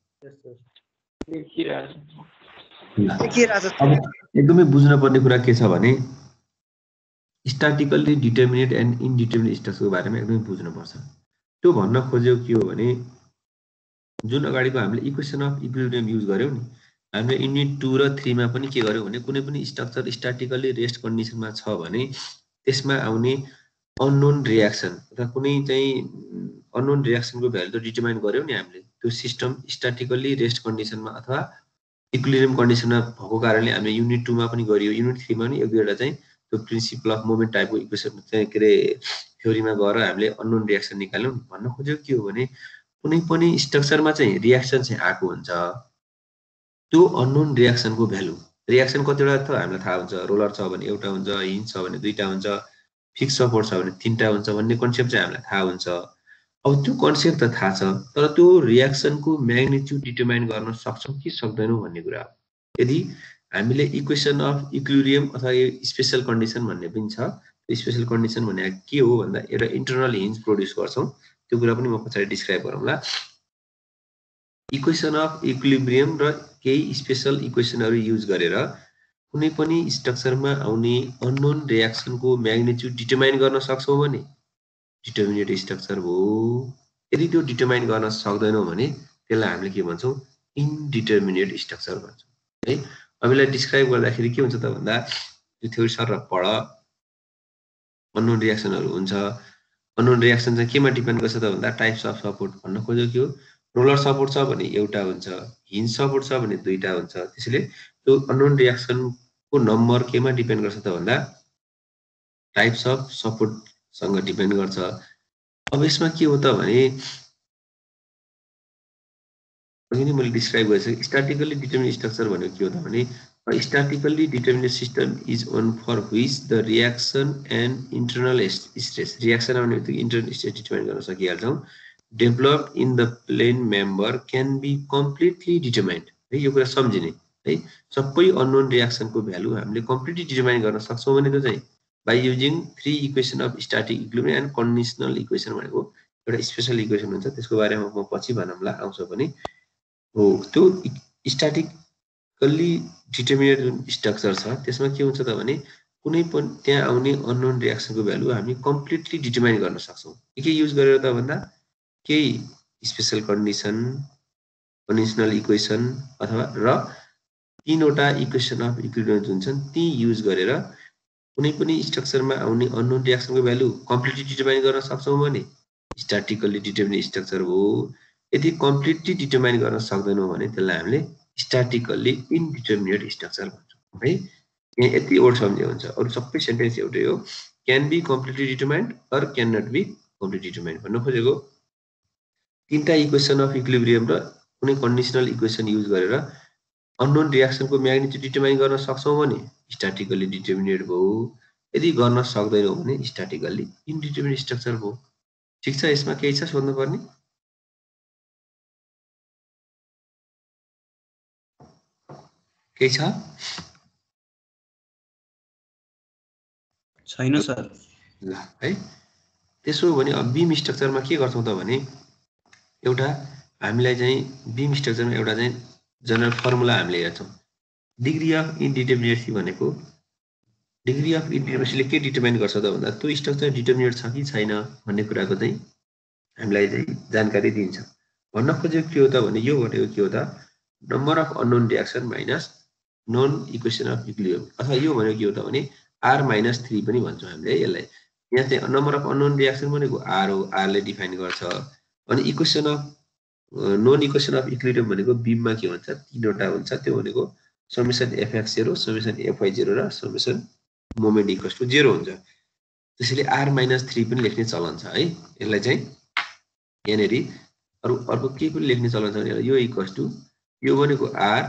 अब एकदमै बुझ्नुपर्ने कुरा के छ भने स्ट्याटिकली डिटर्मिनेट एन्ड इन्डिटर्मिनेट स्ट्रक्चरको बारेमा एकदमै बुझ्नुपर्छ। त्यो भन्न खोजेको के हो भने जुन अगाडिको हामीले इक्वेसन अफ इक्विलिब्रियम युज गर्यौं नि, हामीले युनिट 2 र 3 मा पनि के गर्यौं भने कुनै पनि स्ट्रक्चर स्ट्याटिकली रेस्ट कन्डिसनमा छ भने त्यसमा आउने अननोन रिएक्सन अथवा कुनै चाहिँ अननोन रिएक्सनको भ्यालु त डिटरमाइन गर्यौं नि हामीले। त्यो सिस्टम स्ट्याटिकली रेस्ट कन्डिसनमा अथवा इक्विलिब्रियम कन्डिसनमा भएको कारणले हामीले युनिट 2 मा पनि गरियो, युनिट 3 मा पनि एक दुईवटा चाहिँ त्यो प्रिन्सिपल अफ मोमेन्ट टाइपको इक्वेसन चाहिँ के रे थ्योरीमा गएर हामीले अननोन रिएक्सन निकाल्यौं। भन्न खोजेको के हो भने कुनै पनि स्ट्रक्चरमा चाहिँ रिएक्सन चाहिँ आएको हुन्छ, त्यो अननोन रिएक्सनको भ्यालु रिएक्सन कतिवटा त हामीलाई थाहा हुन्छ, रोलर छ भने एउटा हुन्छ, हिन्ज छ भने दुईटा हुन्छ, फिक्स सपोर्ट छ भने तीनटा हुन्छ भन्ने कन्सेप्ट चाहिँ हामीलाई थाहा हुन्छ। अब त्यो कन्सेप्ट त थाहा छ तर त्यो रिएक्सनको म्याग्निट्युड डिटरमाइन गर्न सक्छौं कि सक्दैनौं भन्ने कुरा हो। यदि हामीले इक्वेसन अफ इक्विलिब्रियम अथवा स्पेशल कन्डिसन भन्ने पनि छ, स्पेशल कन्डिसन भने के हो भन्दा एउटा इन्टरनल हिन्ज प्रोड्युस गर्छौं, त्यो कुरा पनि म पछाडि डिस्क्राइब गरौँला। इक्वेसन अफ इक्विलिब्रियम र केही स्पेशल इक्वेसनहरु युज गरेर कुनै पनि स्ट्रक्चरमा आउने अननोन रिएक्सनको म्याग्निट्युड डिटरमाइन गर्न सक्छौं भने डिटर्मिनेट स्ट्रक्चर हो। यदि त्यो डिटरमाइन गर्न सक्दैनौं भने त्यसलाई हामीले के भन्छौं इन्डिटर्मिनेट स्ट्रक्चर भन्छौं है। अब यसलाई डिस्क्राइब गर्दाखेरि के हुन्छ त भन्दा त्यो थ्योरी सर पढ अननोन रिएक्सनहरु हुन्छ। अननोन रिएक्सन चाहिँ केमा डिपेन्ड गर्छ त भन्दा टाइप्स अफ सपोर्ट भन्न खोजेको के हो, रोलर सपोर्ट छ भने एउटा हुन्छ, हिन्ज सपोर्ट छ भने दुईटा हुन्छ। त्यसैले त्यो अननोन रिएक्सनको नम्बर केमा डिपेन्ड गर्छ त भन्दा टाइप्स अफ सपोर्ट सँग डिपेन्ड गर्छ। अब यसमा के हो त भने अघि नै मैले डिस्क्राइब गरेको स्ट्याटिकली डिटर्मिनेट स्ट्रक्चर भनेको के हो त भने statically determinate system is one for which the reaction and internal stress reaction आउने बित्तिकै इन्टरनल स्ट्रेस डिटरमाइन गर्न सकिहाल्छौं। Developed in the plane member can be completely determined है, यो कुरा सम्झिने है। सबै अननोन रिएक्सनको भ्यालु हामीले कम्प्लिटली डिटरमाइन गर्न सक्छौं भने त चाहिँ by using 3 equation of static equilibrium and conditional equation भनेको एउटा स्पेशल इक्वेसन हुन्छ, त्यसको बारेमा म पछि भनौँला आउँछ पनि हो। त्यो स्ट्याटिकली डिटर्मिनेट स्ट्रक्चर छ त्यसमा के हुन्छ त भने कुनै पनि त्यहाँ आउने अननोन रिएक्सनको भ्यालु हामी कम्प्लिटली डिटरमाइन गर्न सक्छौं। के युज गरेर त भन्दा केही स्पेशल कन्डिसन, कन्डिसनल इक्वेसन अथवा र तीनवटा इक्वेसन अफ इक्विलिब्रियम जुन छन् ती युज गरेर कुनै पनि स्ट्रक्चरमा आउने अननोन रिएक्सनको भ्यालु कम्प्लिटली डिटरमाइन गर्न सक्छौं भने स्ट्याटिकली डिटर्मिनेट स्ट्रक्चर हो। यदि कम्प्लिटली डिटरमाइन गर्न सक्दैनौं भने त्यसलाई हामीले स्ट्याटिकली इन्डिटर्मिनेट स्ट्रक्चर भन्छौं है। यहाँ यति वर्ड सम्झे हुन्छ, अरु सबै सेन्टेन्स एउटै हो, can be completely determined or can not be completely determined भन्न खोजेको। तीनटा इक्वेसन अफ इक्विलिब्रियम र कुनै कन्डिसनल इक्वेसन युज गरेर अननोन रिएक्सनको म्याग्निट्युड डिटरमाइन गर्न सक्छौं भने स्ट्याटिकली डिटर्मिनेट भयो। यदि गर्न सक्दैनौं भने स्ट्याटिकली इन्डिटर्मिनेट स्ट्रक्चर भयो। ठीक छ, यसमा केही छ सोध्नु पर्ने? केही छ? छैन सर। ल है, त्यसो भने अब बीम स्ट्रक्चरमा के गर्छौं त भने एउटा हामीलाई चाहिँ बीम स्ट्रक्चरमा एउटा चाहिँ जनरल फर्मुला हामीले हेर्छौं। डिग्री अफ इन्डिटर्मिनेसी भनेको डिग्री अफ इन्डिटर्मिनेसीले के डिटरमाइन गर्छ त भन्दा त्यो स्ट्रक्चर डिटर्मिनेट छ कि छैन भन्ने कुराको चाहिँ हामीलाई चाहिँ जानकारी दिन्छ। भन्न खोजेको के हो त भने यो भनेको के हो त number of unknown reaction minus known equation of equilibrium अथवा यो भनेको के हो त भने r-3 पनि भन्छौं हामीले यसलाई। यहाँ चाहिँ नम्बर अफ अननोन रिएक्सन भनेको r हो, r ले डिफाइन गर्छ। अनि equation of known equation of equilibrium भनेको बीममा के भन्छ तीनवटा हुन्छ, त्यो भनेको समेसन fx0 समेसन fy0 र समेसन मोमेन्ट इक्वल्स टु 0 हुन्छ। त्यसैले r-3 पनि लेख्ने चलन छ है। यसलाई चाहिँ यहाँनेरि अर्को के पनि लेख्ने चलन छ भने यो इक्वल्स टु यो भनेको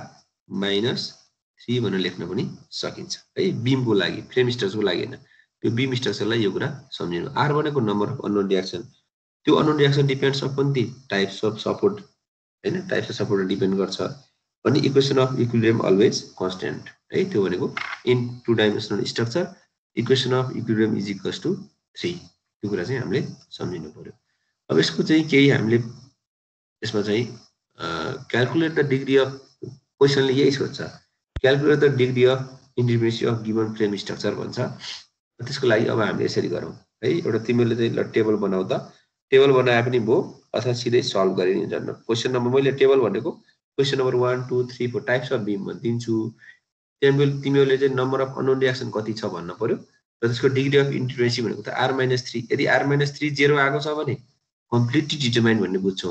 r-3 भनेर लेख्न पनि सकिन्छ है। बीमको लागि फ्रेम स्ट्रक्चरको लागि हैन, त्यो बीम स्ट्रक्चरलाई यो कुरा सम्झिनु। r भनेको नम्बर अफ अननोन रिएक्सन त्यो unknown reaction depends upon the types of support हैन टाइप्स अफ सपोर्ट डिपेन्ड गर्छ अनि equation of equilibrium always constant है त्यो भनेको in two dimensional structure equation of equilibrium is equals to 3 त्यो कुरा चाहिँ हामीले सम्झिनु पर्यो अब यसको चाहिँ केही हामीले यसमा चाहिँ क्याल्कुलेट द डिग्री अफ क्वेसनले यही सोध्छ calculate the degree of independency of given frame structure भन्छ त्यसको लागि अब हामीले यसरी गरौँ है एउटा तिमीले चाहिँ ल टेबल बनाऊ त टेबल बनाए पनि भयो अथवा सिधै सल्भ गरे नि हुन्छ क्वेसन नम्बर मैले टेबल भनेको question number 1 2 3 4 types of beam भनिदिन्छु तिमीहरूले चाहिँ नम्बर अफ अननोन रिएक्सन कति छ भन्न पर्यो र त्यसको डिग्री अफ इन्डिपेन्डेन्सी भनेको त r-3 यदि r-3 0 आएको छ भने कम्प्लिटली डिटरमाइन भन्ने बुझ्छौँ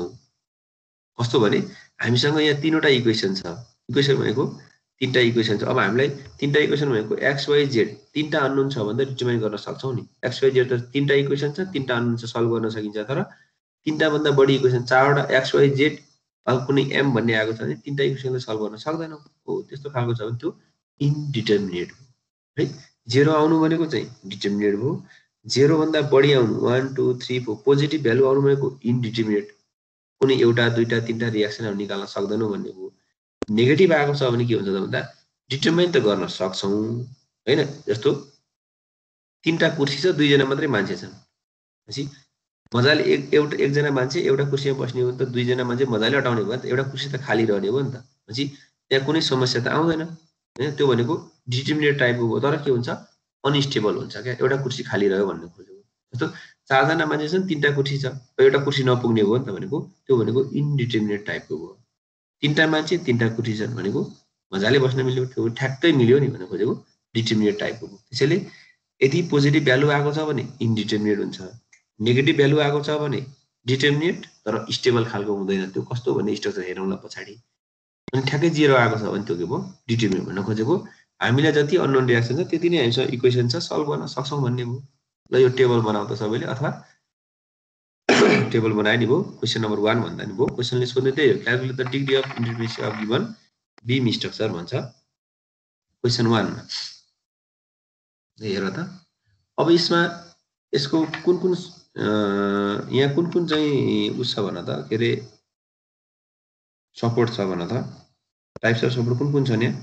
कस्तो भने हामीसँग यहाँ तीनवटा इक्वेसन छ इक्वेसन भनेको तीनटा इक्वेसन छ अब हामीलाई तीनटा इक्वेसन भनेको x y z तीनटा अननोन छ भन्दा डिटरमाइन गर्न सक्छौं नि x y z त तीनटा इक्वेसन छ तीनटा अननोन छ सल्भ गर्न सकिन्छ तर तीनटा भन्दा बढी इक्वेसन चारवटा x y z अब कुनै m भन्ने आएको छ भने तीनटा इक्वेसनले सल्भ गर्न सक्दैनौं हो त्यस्तो खालको छ भने त्यो इन्डिटरमिनेट हो है 0 आउनु भनेको चाहिँ डिटरमिनेट हो 0 भन्दा बढी आउनु 1 2 3 4 पोजिटिभ भ्यालु आउनु भनेको इन्डिटरमिनेट कुनै एउटा दुईटा तीनटा रिएक्सनहरु निकाल्न सक्दैनौं भन्ने हो नेगेटिभ आएको छ भने के हुन्छ त भन्दा डिटरमाइन त गर्न सक्छौं हैन जस्तो तीनटा कुर्सी छ दुई जना मात्रै मान्छे छन् पछि मजाले एकजना मान्छे एउटा कुर्सीमा बस्ने हो त दुई जना मान्छे मजाले अटाउने भयो त एउटा कुर्सी त खाली रहने हो नि त पछि त्यहाँ कुनै समस्या त आउँदैन हैन त्यो भनेको डिटरमिनेट टाइपको हो तर के हुन्छ अनस्टेबल हुन्छ क्या एउटा कुर्सी खाली रह्यो भन्ने खोजेको जस्तो चारजना मान्छे छन् तीनटा कुर्सी छ एउटा कुर्सी नपुग्ने हो नि त भनेको त्यो भनेको इन्डिटरमिनेट टाइपको हो तीनटा मान्छे तीनटा कुर्सी छन् भनेको मजाले बस्न मिल्यो त्यो ठ्याक्कै मिल्यो नि भनेर खोजेको डिटरमिनेट टाइपको हो त्यसैले यदि पोजिटिभ भ्यालु आएको छ भने इन्डिटरमिनेट हुन्छ नेगेटिभ भ्यालु आएको छ भने डिटरमिनेट तर स्टेबल खालको हुँदैन त्यो कस्तो भन्ने स्ट्रक्चर हेरौँला पछाडी अनि ठ्याक्कै 0 आएको छ भने त्यो के भयो डिटरमिनेट भन्न खोजेको हामीलाई जति अननोन रिएक्सन छ त्यति नै हामीसँग इक्वेसन छ सल्भ गर्न सक्छौं भन्ने भयो ल यो टेबल बनाऊ त सबैले अथवा टेबल बनाए नि भयो क्वेशन नम्बर 1 भन्दा नि भयो क्वेशनले सोध्ने त्यही हो calculate the degree of independency of given beam structure भन्छ क्वेशन 1 मा हेर त अब यसमा यसको कुन यहाँ कुन चाहिँ उस छ भन त के रे सपोर्ट छ भन त टाइप्स अफ सपोर्ट कुन छ नि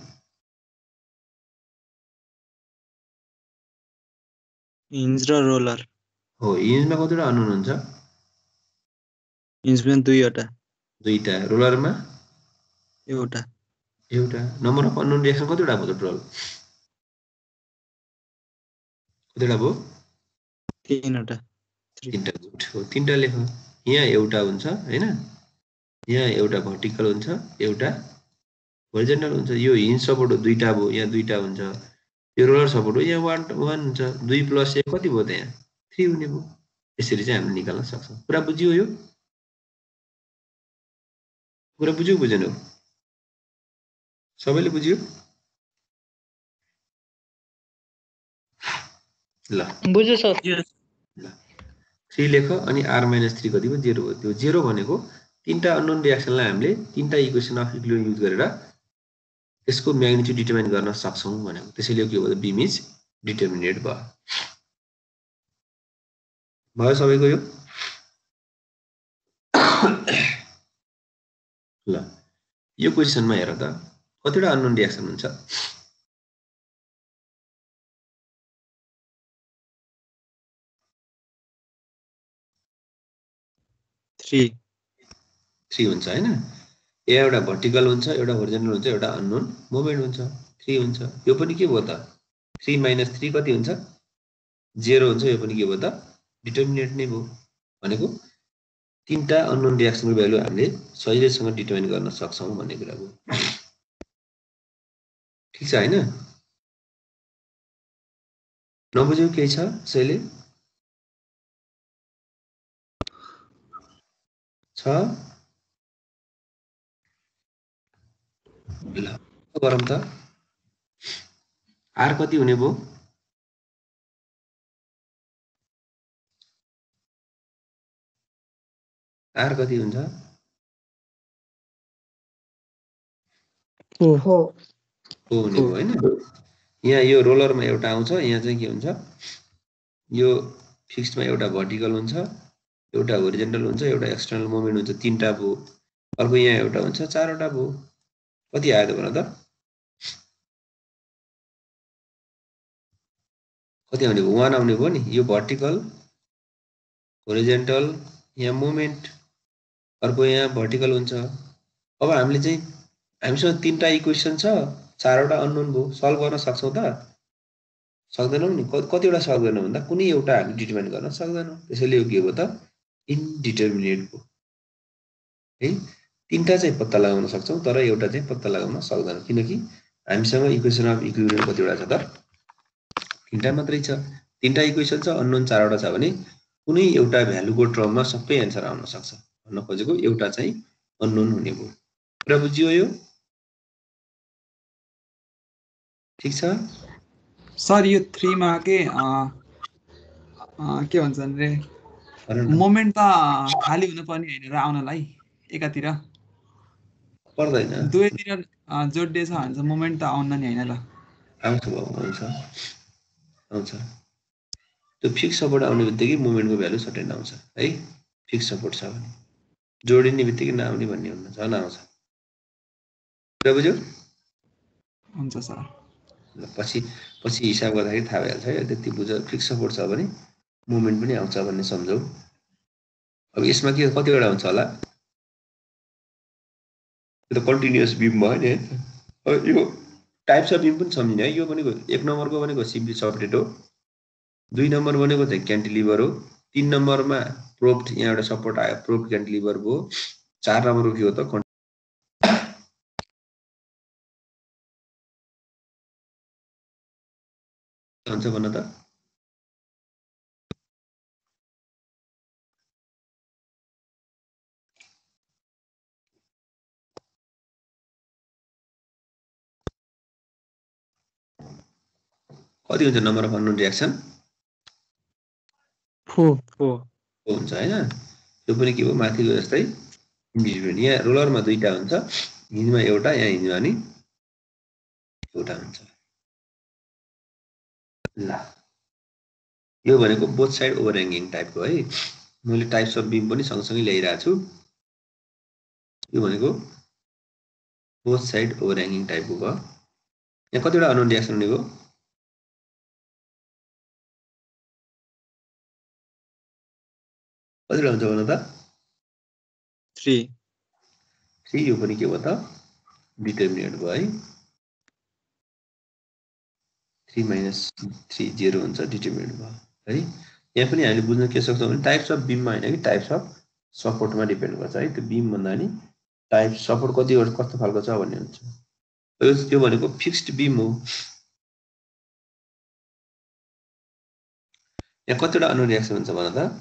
हिन्ज र रोलर हो हिन्जमा कतिवटा अननोन हुन्छ हिन्जमा दुईटा रोलरमा एउटा नम्बर अफ अननोन रिएक्सन कतिवटा भयो टोटल कतिवटा भयो तीनटा गुड हो तीनटा लेख यहाँ एउटा हुन्छ हैन यहाँ एउटा भर्टिकल हुन्छ एउटा होरिजन्टल हुन्छ यो हिन्ज सपोर्ट हो दुईटा भयो यहाँ दुईटा हुन्छ यो रोलर सपोर्ट हो यहाँ 1 हुन्छ 2 + 1 कति भयो त यहाँ 3 हुने भयो यसरी चाहिँ हामीले निकाल्न सक्छौं पुरा बुझियो यो पुरा बुझेन सबैले बुझियो ल बुझ्यो सर ल 3 लेख अनि r-3 कति भयो 0 हो त्यो 0 भनेको तीनटा अननोन रिएक्सनलाई हामीले तीनटा इक्वेसन अफ इक्विलिब्रियम युज गरेर यसको म्याग्निट्युड डिटरमाइन गर्न सक्छौं भनेको त्यसैले के भयो बीम इज डिटरमिनेट भयो सबैको यो ल यो क्वेशनमा हेर त कतिवटा अननोन रिएक्सन हुन्छ 3 हुन्छ हैन एउटा भर्टिकल हुन्छ एउटा होरिजन्टल हुन्छ एउटा अननोन मोमेन्ट हुन्छ 3 हुन्छ यो पनि के भयो त 3 - 3 कति हुन्छ 0 हुन्छ यो पनि के भयो त डिटरमिनेट नै भयो भनेको तीनटा अननोन रिएक्सनको भ्यालु हामीले सजिलैसँग डिटरमाइन गर्न सक्छौं भन्ने कुरा हो ठीक छ हैन नबुझेको केही छ सहिले छ ल गरौँ त r कति हुने भयो r कति हुन्छ हो हुने भयो हैन यहाँ यो रोलरमा एउटा आउँछ यहाँ चाहिँ के हुन्छ यो फिक्स्डमा एउटा भर्टिकल हुन्छ एउटा होरिजेन्टल हुन्छ, एउटा एक्सटर्नल मोमेन्ट हुन्छ, 3टा भयो। अर्को यहाँ एउटा हुन्छ, 4वटा भयो। कति आयो त भन त? कति आउने भयो? 1 आउने भयो नि। यो भर्टिकल, होरिजेन्टल, यहाँ मोमेन्ट, अर्को यहाँ भर्टिकल हुन्छ। अब हामीले चाहिँ हामीसँग 3टा इक्वेसन छ, 4वटा अननोन भयो। सल्भ गर्न सक्छौं त? सक्दैनौं नि। कतिवटा सक्दैनौं भन्दा कुनै एउटा हामी डिटरमाइन गर्न सक्दैनौं। त्यसैले यो के हो त? इन्डिटरमिनेट भयो। है 3टा चाहिँ पत्ता लगाउन सक्छौं तर एउटा चाहिँ पत्ता लगाउन सक्दैनौं किनकि हामीसँग इक्वेसन अफ इक्विलिब्रियम कतिवटा छ त? 3टा मात्रै छ। 3टा इक्वेसन छ, अननोन 4वटा छ भने कुनै एउटा भ्यालुको टर्ममा सबै एन्सर आउन सक्छ। भन्न खोजेको एउटा चाहिँ अननोन हुने भयो। कुरा बुझियो यो? ठीक छ? सर यो 3 मा के भन्छन् रे मोमेन्ट त खाली हुनु पर्ने हैन र आउनलाई एकातिर पर्दैन। दुवैतिर जोड्दै छ भने चाहिँ मोमेन्ट त आउन नि हैन ल? आउँछ बाबु, आउँछ। त्यो फिक्स सपोर्ट आउने बित्तिकै मोमेन्टको भ्यालु सर्टेन आउँछ है। फिक्स सपोर्ट छ भने जोडिने बित्तिकै नआउने भन्ने हुन्न, झन् आउँछ। कुरा बुझ्यौ? हुन्छ सर। ल पछि हिसाब गर्दाखेरि थाहा भइहाल्छ है। त्यति बुझ। फिक्स सपोर्ट छ भने मोमेन्ट पनि आउँछ भन्ने सम्झौ। अब यसमा के कतिवटा हुन्छ होला? यो त कन्टिन्युअस बीम भयो नि है। अब यो टाइप्स अफ बीम पनि सम्झिने है। यो भनेको 1 नम्बरको भनेको सिम्पली सपोर्टेड हो, 2 नम्बर भनेको चाहिँ क्यान्टिलिभर हो, 3 नम्बरमा प्रोप्ड यहाँ एउटा सपोर्ट आयो, प्रोप्ड क्यान्टिलिभर भयो, 4 नम्बरको के हो त? हुन्छ भन्न त? कति हुन्छ नम्बर अफ अननोन रिएक्सन? 4 हुन्छ हैन। त्यो पनि के हो? माथिको जस्तै इन्डिभिजुअल। यहाँ रोलरमा 2टा हुन्छ, हिन्जमा एउटा, यहाँ हिन्जमा नि एउटा हुन्छ। ल यो भनेको बोथ साइड ओभरह्याङ्गिङ टाइपको है। मैले टाइप्स अफ बीम पनि सँगसँगै ल्याइरहेको छु। यो भनेको बोथ साइड ओभरह्याङ्गिङ टाइपको भयो। यहाँ कतिवटा अननोन रिएक्सन हुने भयो? कतिवटा हुन्छ भन त? 3। यो पनि के भयो त? डिटरमिनेट भयो है। 3 - 3 0 हुन्छ, डिटरमिनेट भयो है। यहाँ पनि हामीले बुझ्न के सक्छौँ भने टाइप्स अफ बीममा हैन कि टाइप्स अफ सपोर्टमा डिपेन्ड गर्छ है। त्यो बीम भन्दा नि टाइप सपोर्ट कस्तो खालको छ भन्ने हुन्छ। यो भनेको फिक्स्ड बीम हो। यहाँ कतिवटा अननोन रिएक्सन हुन्छ भन त?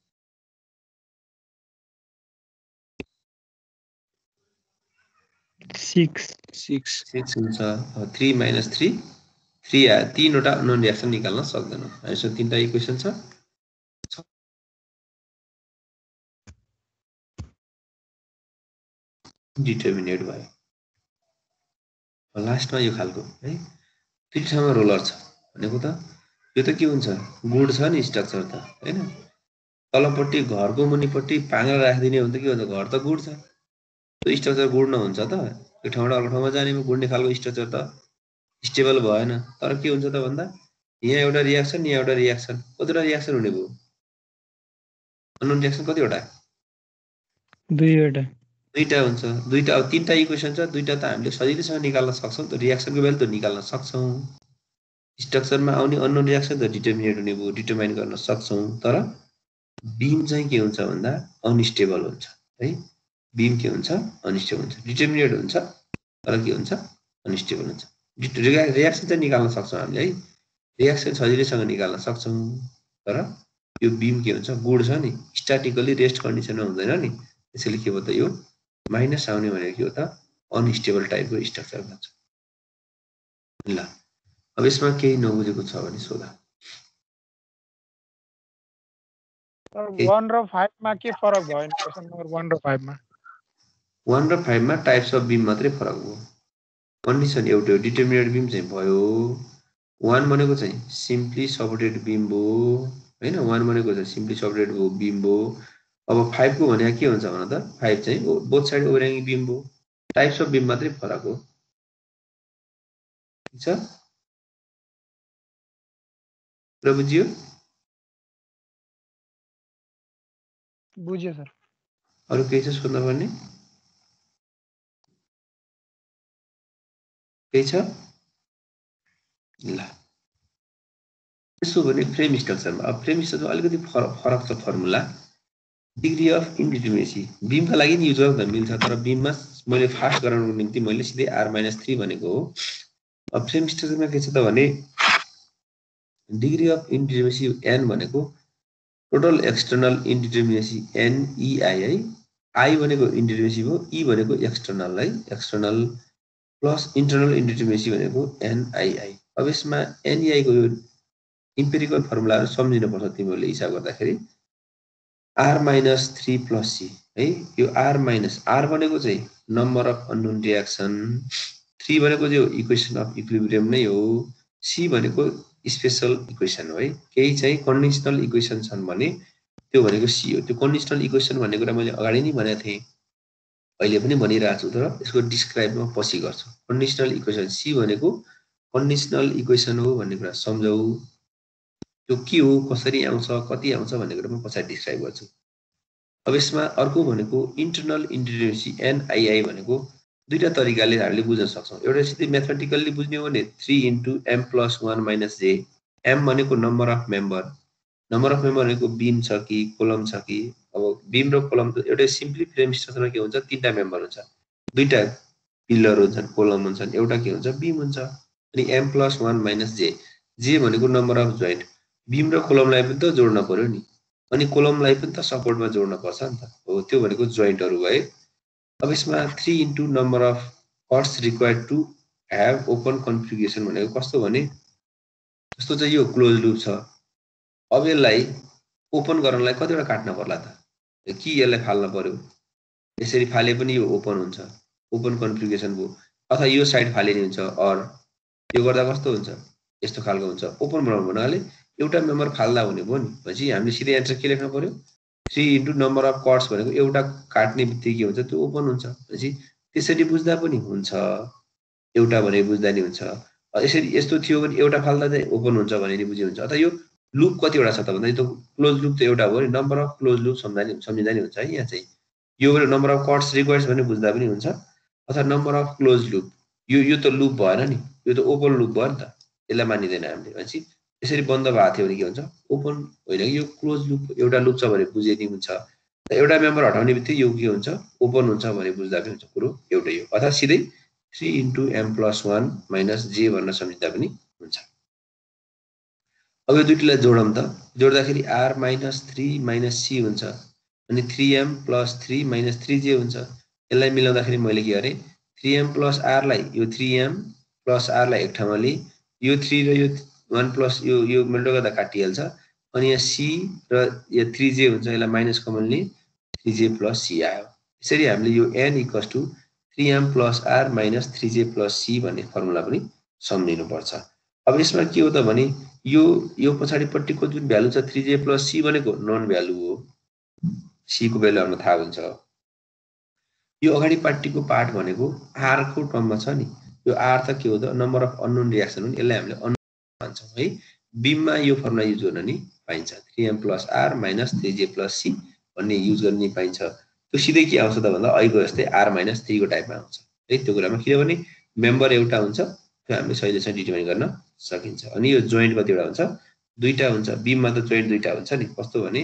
6 हुन्छ। 3 - 3 3 आयो। 3वटा अननोन रिएक्सन निकाल्न सक्दैनौँ। हामीसँग 3टा इक्वेसन छ। डिटरमिनेट भयो। लास्टमा यो खालको है। 3 ठाउँमा रोलर छ भनेको त यो त के हुन्छ? गुड छ नि स्ट्रक्चर त हैन। तलपट्टि घरको मुनिपट्टि पाङ्ग्रा राखिदिने हो भने त के हुन्छ? घर त गुड छ। त्यो स्ट्रक्चर गुड नहुन्छ त? यो ठाउँबाट अर्को ठाउँमा जानेमा गुड्ने खालको स्ट्रक्चर त स्टेबल भएन। तर के हुन्छ त भन्दा यहाँ एउटा रिएक्सन, यहाँ एउटा रिएक्सन, कतिवटा रिएक्सन हुने भयो? अननोन रिएक्सन कतिवटा? 2टा हुन्छ। 2टा। अब 3टा इक्वेसन छ, 2टा त हामीले सजिलैसँग निकाल्न सक्छौं। त रिएक्सनको भ्यालु त निकाल्न सक्छौं। स्ट्रक्चरमा आउने अननोन रिएक्सन त डिटरमिनेट हुने भयो, डिटरमाइन गर्न सक्छौं। तर बीम चाहिँ के हुन्छ भन्दा अनस्टेबल हुन्छ है। बीम के हुन्छ? अनस्टेबल हुन्छ। डिटरमिनेट हुन्छ तर के हुन्छ? अनस्टेबल हुन्छ। रिएक्सन चाहिँ निकाल्न सक्छौं हामीले है। रिएक्सन सजिलैसँग निकाल्न सक्छौं। तर यो बीम के हुन्छ? गुड छ नि, स्ट्याटिकली रेस्ट कन्डिसनमा हुँदैन नि। त्यसैले के भयो त? यो माइनस आउने भनेको के हो त? अनस्टेबल टाइपको स्ट्रक्चर भन्छ। ल अब यसमा केही नबुझेको छ भने सोधा। 1 र 5 मा के फरक भयो? क्वेशन नम्बर 1 र 5 मा 1 र 5 मा टाइप्स अफ बीम मात्रै फरक भयो। कन्डिसन एउटै हो। डिटरमिनेट बीम चाहिँ भयो। 1 भनेको चाहिँ सिम्पली सपोर्टेड बीम भयो हैन। 1 भनेको चाहिँ सिम्पली सपोर्टेड बीम भयो। अब 5 को भने के हुन्छ भन त 5 चाहिँ बोथ साइड ओभरह्याङ्गिङ बीम हो टाइप्स अफ बीम मात्रै फरक हो ठीक छ र बुझियो बुझ्यो सर अरु केही छ सोध्न पर्ने केही छ ल त्यसो भने फ्रेम स्ट्रक्चरमा अब फ्रेम स्ट्रक्चरमा अलिकति फरक छ फर्मुला डिग्री अफ इन्डिटर्मिनेसी बीमका लागि नि युज गर्न मिल्छ तर बीममा मैले फास्ट गराउनको निम्ति मैले सिधै r-3 भनेको हो अब फ्रेम स्ट्रक्चरमा के छ त भने डिग्री अफ इन्डिटर्मिनेसी n भनेको टोटल एक्सटर्नल इन्डिटर्मिनेसी NEI है I भनेको इन्डिटर्मिनेसी हो E भनेको एक्सटर्नल है एक्सटर्नल प्लस इन्टर्नल इन्डिटर्मिनेसी भनेको NII अब यसमा NEI को यो इम्पेरिकल फर्मुलाहरु सम्झिनु पर्छ तिमीले हिसाब गर्दाखेरि r-3 + c है यो r भनेको चाहिँ नम्बर अफ अननोन रिएक्सन 3 भनेको चाहिँ इक्वेसन अफ इक्विलिब्रियम नै हो c भनेको स्पेशल इक्वेसन हो है केही चाहिँ कन्डिसनल इक्वेसन छन् भने त्यो भनेको c हो त्यो कन्डिसनल इक्वेसन भन्ने कुरा मैले अगाडि नै भनेको थिएँ अहिले पनि भनिरहेको छु तर यसको डिस्क्राइब म पछि गर्छु कन्डिसनल इक्वेसन c भनेको कन्डिसनल इक्वेसन हो भन्ने कुरा सम्झौ त्यो के हो कसरी आउँछ कति आउँछ भन्ने कुरा म पछाडी डिस्क्राइब गर्छु अब यसमा अर्को भनेको इन्टर्नल इन्डिटर्मिनेसी NII भनेको दुईटा तरिकाले हामीले बुझ्न सक्छौं एउटा सिधै म्याथमेटिकली बुझ्ने हो भने 3 * m + 1 - j m भनेको नम्बर अफ मेम्बर भनेको बीम छ कि कोलम छ कि अब बीम र कोलम त एउटै सिम्पली फ्रेम स्ट्रक्चरमा के हुन्छ तीनटा मेम्बर हुन्छ दुईटा पिलर हुन्छन् कोलम हुन्छन् एउटा के हुन्छ बीम हुन्छ अनि m + 1 - j j भनेको नम्बर अफ जोइन्ट बीम र कोलमलाई पनि त जोड्न पर्यो नि अनि कोलमलाई पनि त सपोर्टमा जोड्न पर्छ नि त हो त्यो भनेको जोइन्टहरु भए अब यसमा 3 * number of cuts required to have open configuration भनेको कस्तो भने जस्तो चाहिँ यो क्लोज लूप छ अब यसलाई ओपन गर्नलाई कतिवटा काट्न पर्ला त कि यसलाई फाल्न पर्यो यसरी फाले पनि यो ओपन हुन्छ ओपन कन्फिगरेसन भयो अथवा यो साइड फालिने हुन्छ अर यो गर्दा कस्तो हुन्छ यस्तो खालको हुन्छ ओपन बनाउनु भन्नाले एउटा मेम्बर फाल्दा हुने भयो नि भनेपछि हामीले सिधै एन्सर के लेख्न पर्यो 3 * नम्बर अफ कट्स भनेको एउटा काट्ने बित्तिकै के हुन्छ त्यो ओपन हुन्छ भनेपछि त्यसरी बुझ्दा पनि हुन्छ एउटा भने बुझ्दा नि हुन्छ यसरी यस्तो थियो भने एउटा फाल्दा चाहिँ ओपन हुन्छ भने नि बुझ्यो हुन्छ अथवा यो लूप कतिवटा छ त भन्दा यो क्लोज लूप त एउटा हो नि नम्बर अफ क्लोज लूप सम्झिँदा नि हुन्छ है यहाँ चाहिँ यो नम्बर अफ कट्स रिक्वायर्स भने बुझ्दा पनि हुन्छ अथवा नम्बर अफ क्लोज लूप यो त लूप भएन नि यो त ओपन लूप भयो नि त यसलाई मानिदैन हामीले भनेपछि यसरी बन्द भएको थियो भने के हुन्छ ओपन होइन कि यो क्लोज लूप एउटा लूप छ भने बुझेनि हुन्छ एउटा मेम्बर हटाउने बित्तिकै यो के हुन्छ ओपन हुन्छ भने बुझ्दा पनि हुन्छ कुरो एउटै हो अथवा सिधै 3 * m + 1 - j भन्न सम्झिँदा पनि हुन्छ अब यो दुईटैलाई जोडौं त जोड्दाखेरि r-3 - c हुन्छ अनि 3m + 3 - 3j हुन्छ यसलाई मिलाउँदाखेरि मैले के गरे 3m + r लाई यो 3m + r लाई एक ठाउँमा लिए यो 3 र यो 1 प्लस यो मल्टिप्लाई गर्दा काटिहाल्छ अनि यहाँ c र यो 3j हुन्छ यसलाई माइनस कमन लिए 3j + c आयो यसरी हामीले यो n = 3m + r - 3j + c भन्ने फर्मुला पनि सम्झिनु पर्छ अब यसमा के हो त भने यो पछाडीपट्टिको जुन भ्यालु छ 3j + c भनेको नन भ्यालु हो c को भ्यालु हामीलाई थाहा हुन्छ यो अगाडिपट्टिको पार्ट भनेको r को टर्ममा छ नि यो r त के हो त नम्बर अफ अननोन रिएक्सन हो नि यसलाई हामीले भन्छौं है बीममा यो फर्मुला युज गर्न नि पाइन्छ 3m + r - 3j + c भन्ने युज गर्न नि पाइन्छ त्यो सिधै के आउँछ त भन्दा अहिलेको जस्तै r - 3 को टाइपमा आउँछ है त्यो कुरामा किनभने मेम्बर एउटा हुन्छ त्यो हामीले सहिलेसँग डिटर्माइन गर्न सकिन्छ अनि यो जोइन्ट कतिवटा हुन्छ दुईटा हुन्छ बीममा त जोइन्ट दुईटा हुन्छ नि कस्तो भने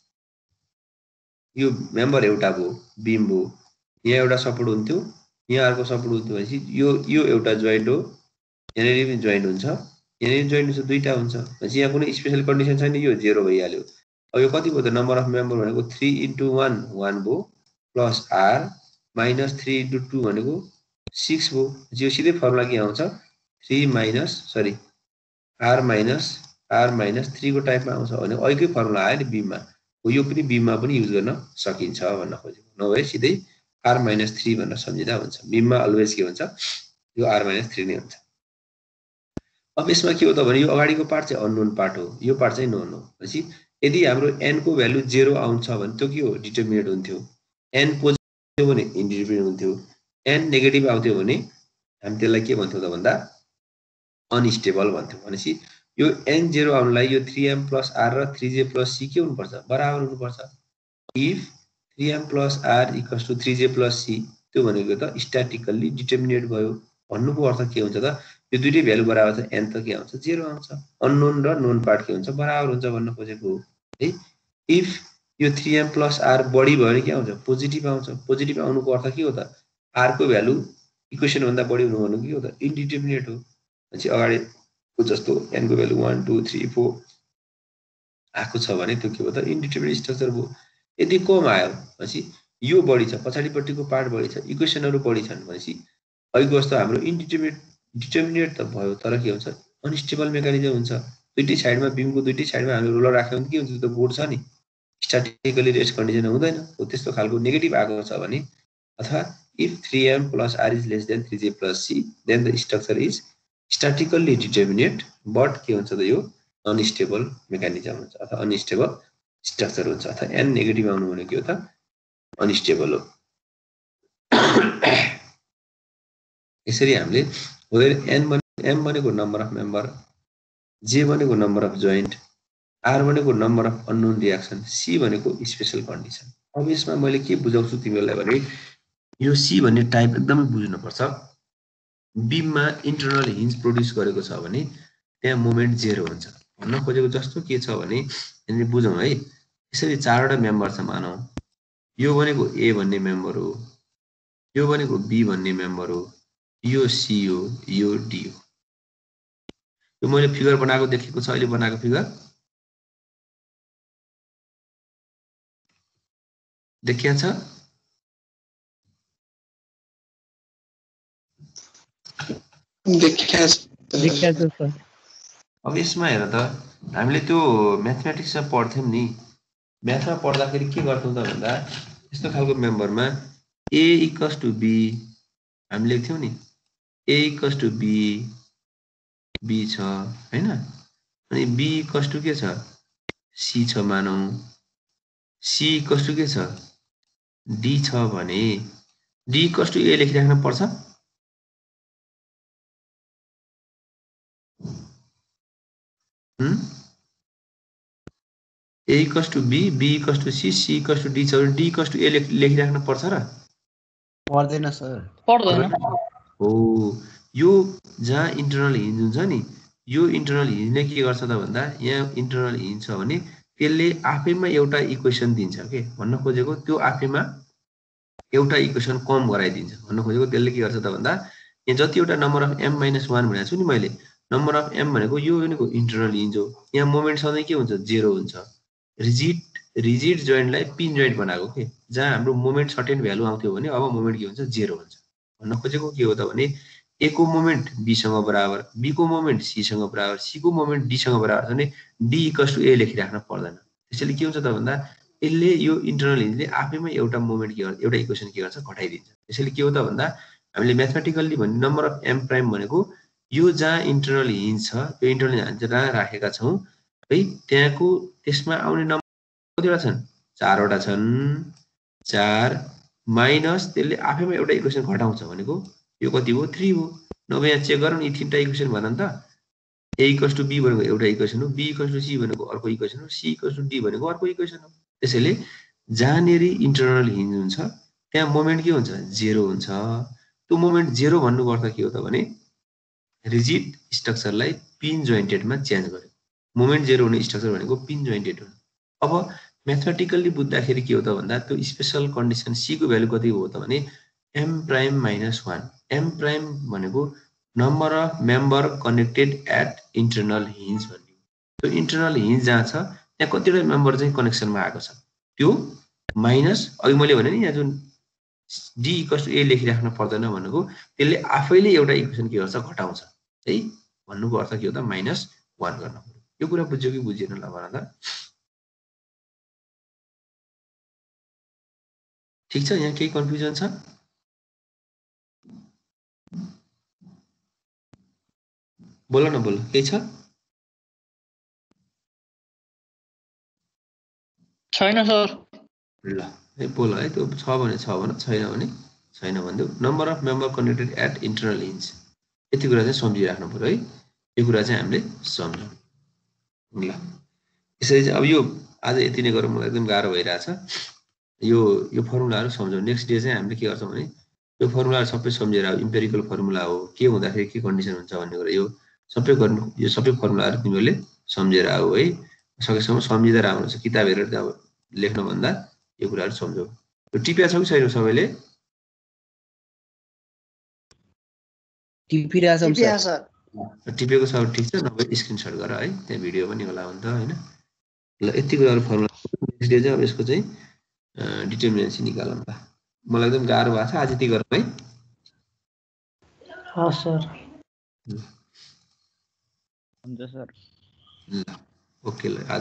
यो मेम्बर एउटा भयो बीम भयो यहाँ एउटा सपोर्ट हुन्थ्यो यहाँ अर्को सपोर्ट हुन्थ्यो भनेपछि यो एउटा जोइन्ट हो यहाँनेरि पनि जोइन्ट हुन्छ यहाँनेरि जोइन्ट हुन्छ दुईटा हुन्छ भनेपछि यहाँ कुनै स्पेशल कन्डिसन छैन यो जेरो भइहाल्यो अब यो कति भयो त नम्बर अफ मेम्बर भनेको 3 * 1 1 भयो प्लस r - 3 * 2 भनेको 6 भयो यो सिधै फर्मुला के आउँछ 3 - r - 3 को टाइपमा आउँछ भने अहिलेकै फर्मुला आयो नि बीममा यो पनि बीममा पनि युज गर्न सकिन्छ भन्न खोजेको नभए सिधै r - 3 भनेर सम्झिँदा हुन्छ बीममा अलवेज के हुन्छ यो r - 3 नै हुन्छ अब यसमा के हो त भने यो अगाडिको पार्ट चाहिँ अननोन पार्ट हो यो पार्ट चाहिँ नोन हो भनेपछि यदि हाम्रो n को भ्यालु 0 आउँछ भने त्यो के हो डिटर्मिनेट हुन्थ्यो n पोजिटिभ भने इन्डिटर्मिनेट हुन्थ्यो n नेगेटिभ आउँथ्यो भने हामी त्यसलाई के भन्थ्यौं त भन्दा अनस्टेबल भन्थ्यौं भनेपछि यो n 0 आउनलाई यो 3m + r र 3j + c के हुनुपर्छ बराबर हुनुपर्छ if 3m + r = 3j + c त्यो भनेको त स्ट्याटिकल्ली डिटर्मिनेट भयो भन्नुको अर्थ के हुन्छ त यो दुईटै भ्यालु बराबर छ n त के आउँछ 0 आउँछ अननोन र नोन पार्ट के हुन्छ बराबर हुन्छ भन्न खोजेको हो है इफ यो 3m + r बढी भयो भने के आउँछ पोजिटिभ आउँछ पोजिटिभ आउनुको अर्थ के हो त r को भ्यालु इक्वेसन भन्दा बढी हुनु भनेको के हो त इन्डिटर्मिनेट हो भनेपछि अगाडिको जस्तो n को भ्यालु 1 2 3 4 आएको छ भने त्यो के हो त इन्डिटर्मिनेट स्ट्रक्चर भयो यदि कम आयो भनेपछि यो बढी छ पछाडिपट्टिको पार्ट बढी छ इक्वेसनहरु बढी छन् भनेपछि अहिलेको जस्तो हाम्रो डिटर्मिनेट त भयो तर के हुन्छ अनस्टेबल मेकानिजम हुन्छ दुईटै साइडमा बीमको दुईटै साइडमा हामी रोलर राख्यो भने के हुन्छ त्यो बोर्ड छ नि स्ट्याटिकली रेस्ट कन्डिसन हुँदैन हो त्यस्तो खालको नेगेटिभ आएको छ भने अथवा if 3m + r is less than 3j + c then the structure is statically determinate but के हुन्छ त यो अनस्टेबल मेकानिजम हुन्छ अथवा अनस्टेबल स्ट्रक्चर हुन्छ अथवा n नेगेटिभ आउनु भने के हो त अनस्टेबल हो यसरी हामीले m भनेको नम्बर अफ मेम्बर j भनेको नम्बर अफ जोइन्ट r भनेको number of unknown reaction c भनेको स्पेशल कन्डिसन अब यसमा मैले के बुझाउँछु तिमीलाई भने यो c भन्ने टाइप एकदमै बुझ्नु पर्छ बीममा इन्टरनल हिन्ज प्रोड्युस गरेको छ भने त्यहाँ मोमेन्ट 0 हुन्छ भन्न खोजेको जस्तो के छ भने यहाँले बुझौं है यसरी चारवटा मेम्बर छ मानौ यो भनेको a भन्ने मेम्बर हो यो भनेको b भन्ने मेम्बर हो यो c हो यो d हो यो मैले फिगर बनाएको देखेको छ अहिले बनाएको फिगर देखिया छ देखिया छ सर अब यसमा हेर त हामीले त्यो म्याथमेटिक्समा पढ्थ्यौं नि म्याथमा पढ्दाखेरि के गर्थ्यौं त भन्दा यस्तो खालको मेम्बरमा a = b हामी लेख्थ्यौं नि a = b छ हैन अनि b = के छ c छ मानौ c = के छ d छ भने d = a लेखिराख्न पर्छ a = b b = c c = d छ भने d = a लेखिराख्न पर्छ र पर्दैन सर पर्दैन हो यो जहाँ इन्टरनल हिन्ज हुन्छ नि यो इन्टरनल हिन्जले के गर्छ त भन्दा यहाँ इन्टरनल हिन्ज छ भने त्यसले आफैमा एउटा इक्वेसन दिन्छ के भन्न खोजेको त्यो आफैमा एउटा इक्वेसन कम गराइदिन्छ भन्न खोजेको त्यसले के गर्छ त भन्दा यहाँ जति एउटा नम्बर अफ m - 1 भनेको छु नि मैले नम्बर अफ m भनेको यो भनेको इन्टरनल हिन्ज हो यहाँ मोमेन्ट सधैं के हुन्छ 0 हुन्छ रिजिड जोइन्टलाई पिन जोइन्ट बनाएको के जहाँ हाम्रो मोमेन्ट सर्टेन भ्यालु आउँथ्यो भने अब मोमेन्ट के हुन्छ 0 हुन्छ भन्न खोजेको के हो त भने a को मोमेन्ट b सँग बराबर b को मोमेन्ट c सँग बराबर c को मोमेन्ट d सँग बराबर छ भने d = a लेखिराख्न पर्दैन त्यसैले के हुन्छ त भन्दा यसले यो इन्टरनल हिन्जले आफैमा एउटा मोमेन्ट के गर्छ एउटा इक्वेसन के गर्छ घटाइदिन्छ त्यसैले के हो त भन्दा हामीले म्याथमेटिकल्ली भन्ने नम्बर अफ m प्राइम भनेको यो जहाँ इन्टरनल हिन्ज छ त्यो इन्टरनल हिन्ज जहाँ राखेका छौं है त्यहाँको त्यसमा आउने नम्बर कतिवटा छन् चारवटा छन् 4 माइनस त्यसले आफैमा एउटा इक्वेसन घटाउँछ भनेको यो कति हो 3 हो नभए यहाँ चेक गरौँ यी तीनटा इक्वेसन भन नि त a = b भनेको एउटा इक्वेसन हो b = c भनेको अर्को इक्वेसन हो c = d भनेको अर्को इक्वेसन हो त्यसैले जहाँनेरि इन्टरनल हिन्ज हुन्छ त्यहाँ मोमेन्ट के हुन्छ 0 हुन्छ त्यो मोमेन्ट 0 भन्नुको अर्थ के हो त भने रिजिड स्ट्रक्चरलाई पिन जोइन्टेडमा चेन्ज गर्यो मोमेन्ट 0 हुने स्ट्रक्चर भनेको पिन जोइन्टेड हो अब म्याथमेटिकल्ली बुझ्दाखेरि के हो त भन्दा त्यो स्पेशल कन्डिसन c को भ्यालु कति हो त भने m प्राइम - 1 m प्राइम भनेको number of member connected at internal hinge भन्ने त्यो इन्टरनल हिन्ज जहाँ छ त्यहाँ कतिवटा मेम्बर चाहिँ कनेक्सनमा आएको छ त्यो माइनस अघि मैले भने नि यहाँ जुन d = a लेखिराख्न पर्दैन भनेको त्यसले आफैले एउटा इक्वेसन के गर्छ घटाउँछ है भन्नुको अर्थ के हो त -1 गर्न पर्यो यो कुरा बुझ्यो कि बुझिएन ल भन त ठीक छ यहाँ केही कन्फ्युजन छ बोल न बोल केही छ छैन सर। ल है बोल है त्यो छ भने छ भन, छैन भने छैन भनिदेऊ। Number of member connected at internal hinge, यति कुरा चाहिँ सम्झिराख्नु पर्यो है। यो कुरा चाहिँ हामीले सम्झौँ। ल यसरी चाहिँ अब यो आज यति नै गरौँ, मलाई एकदम गाह्रो भइरहेछ। यो फर्मुलाहरू सम्झौँ। नेक्स्ट डे चाहिँ हामीले के गर्छौँ भने यो फर्मुलाहरू सबै सम्झेर, अब इम्पेरिकल फर्मुला हो, के हुँदाखेरि के कन्डिसन हुन्छ भन्ने कुरा यो सबै गर्नु। यो सबै फर्मुलाहरू तिमीहरूले सम्झेर आऊ है। सकेसम्म सम्झिँदा राम्रो छ, किताब हेरेर अब लेख्नुभन्दा यो कुराहरू सम्झौँ। यो टिपिया छ कि छैन सबैले? टिपिया सर। टिपेको छ ठिक छ, नभए स्क्रिनसट गर है, त्यहाँ भिडियो पनि होला भने त होइन। ल यति कुराहरू फर्मुला। नेक्स्ट डे चाहिँ अब यसको चाहिँ डिटर्मिनेन्सी निकालौँ ल। मलाई एकदम गाह्रो भएको छ, आज यति गरौँ है। हस् सर। हुन्छ सर। ल ओके ल।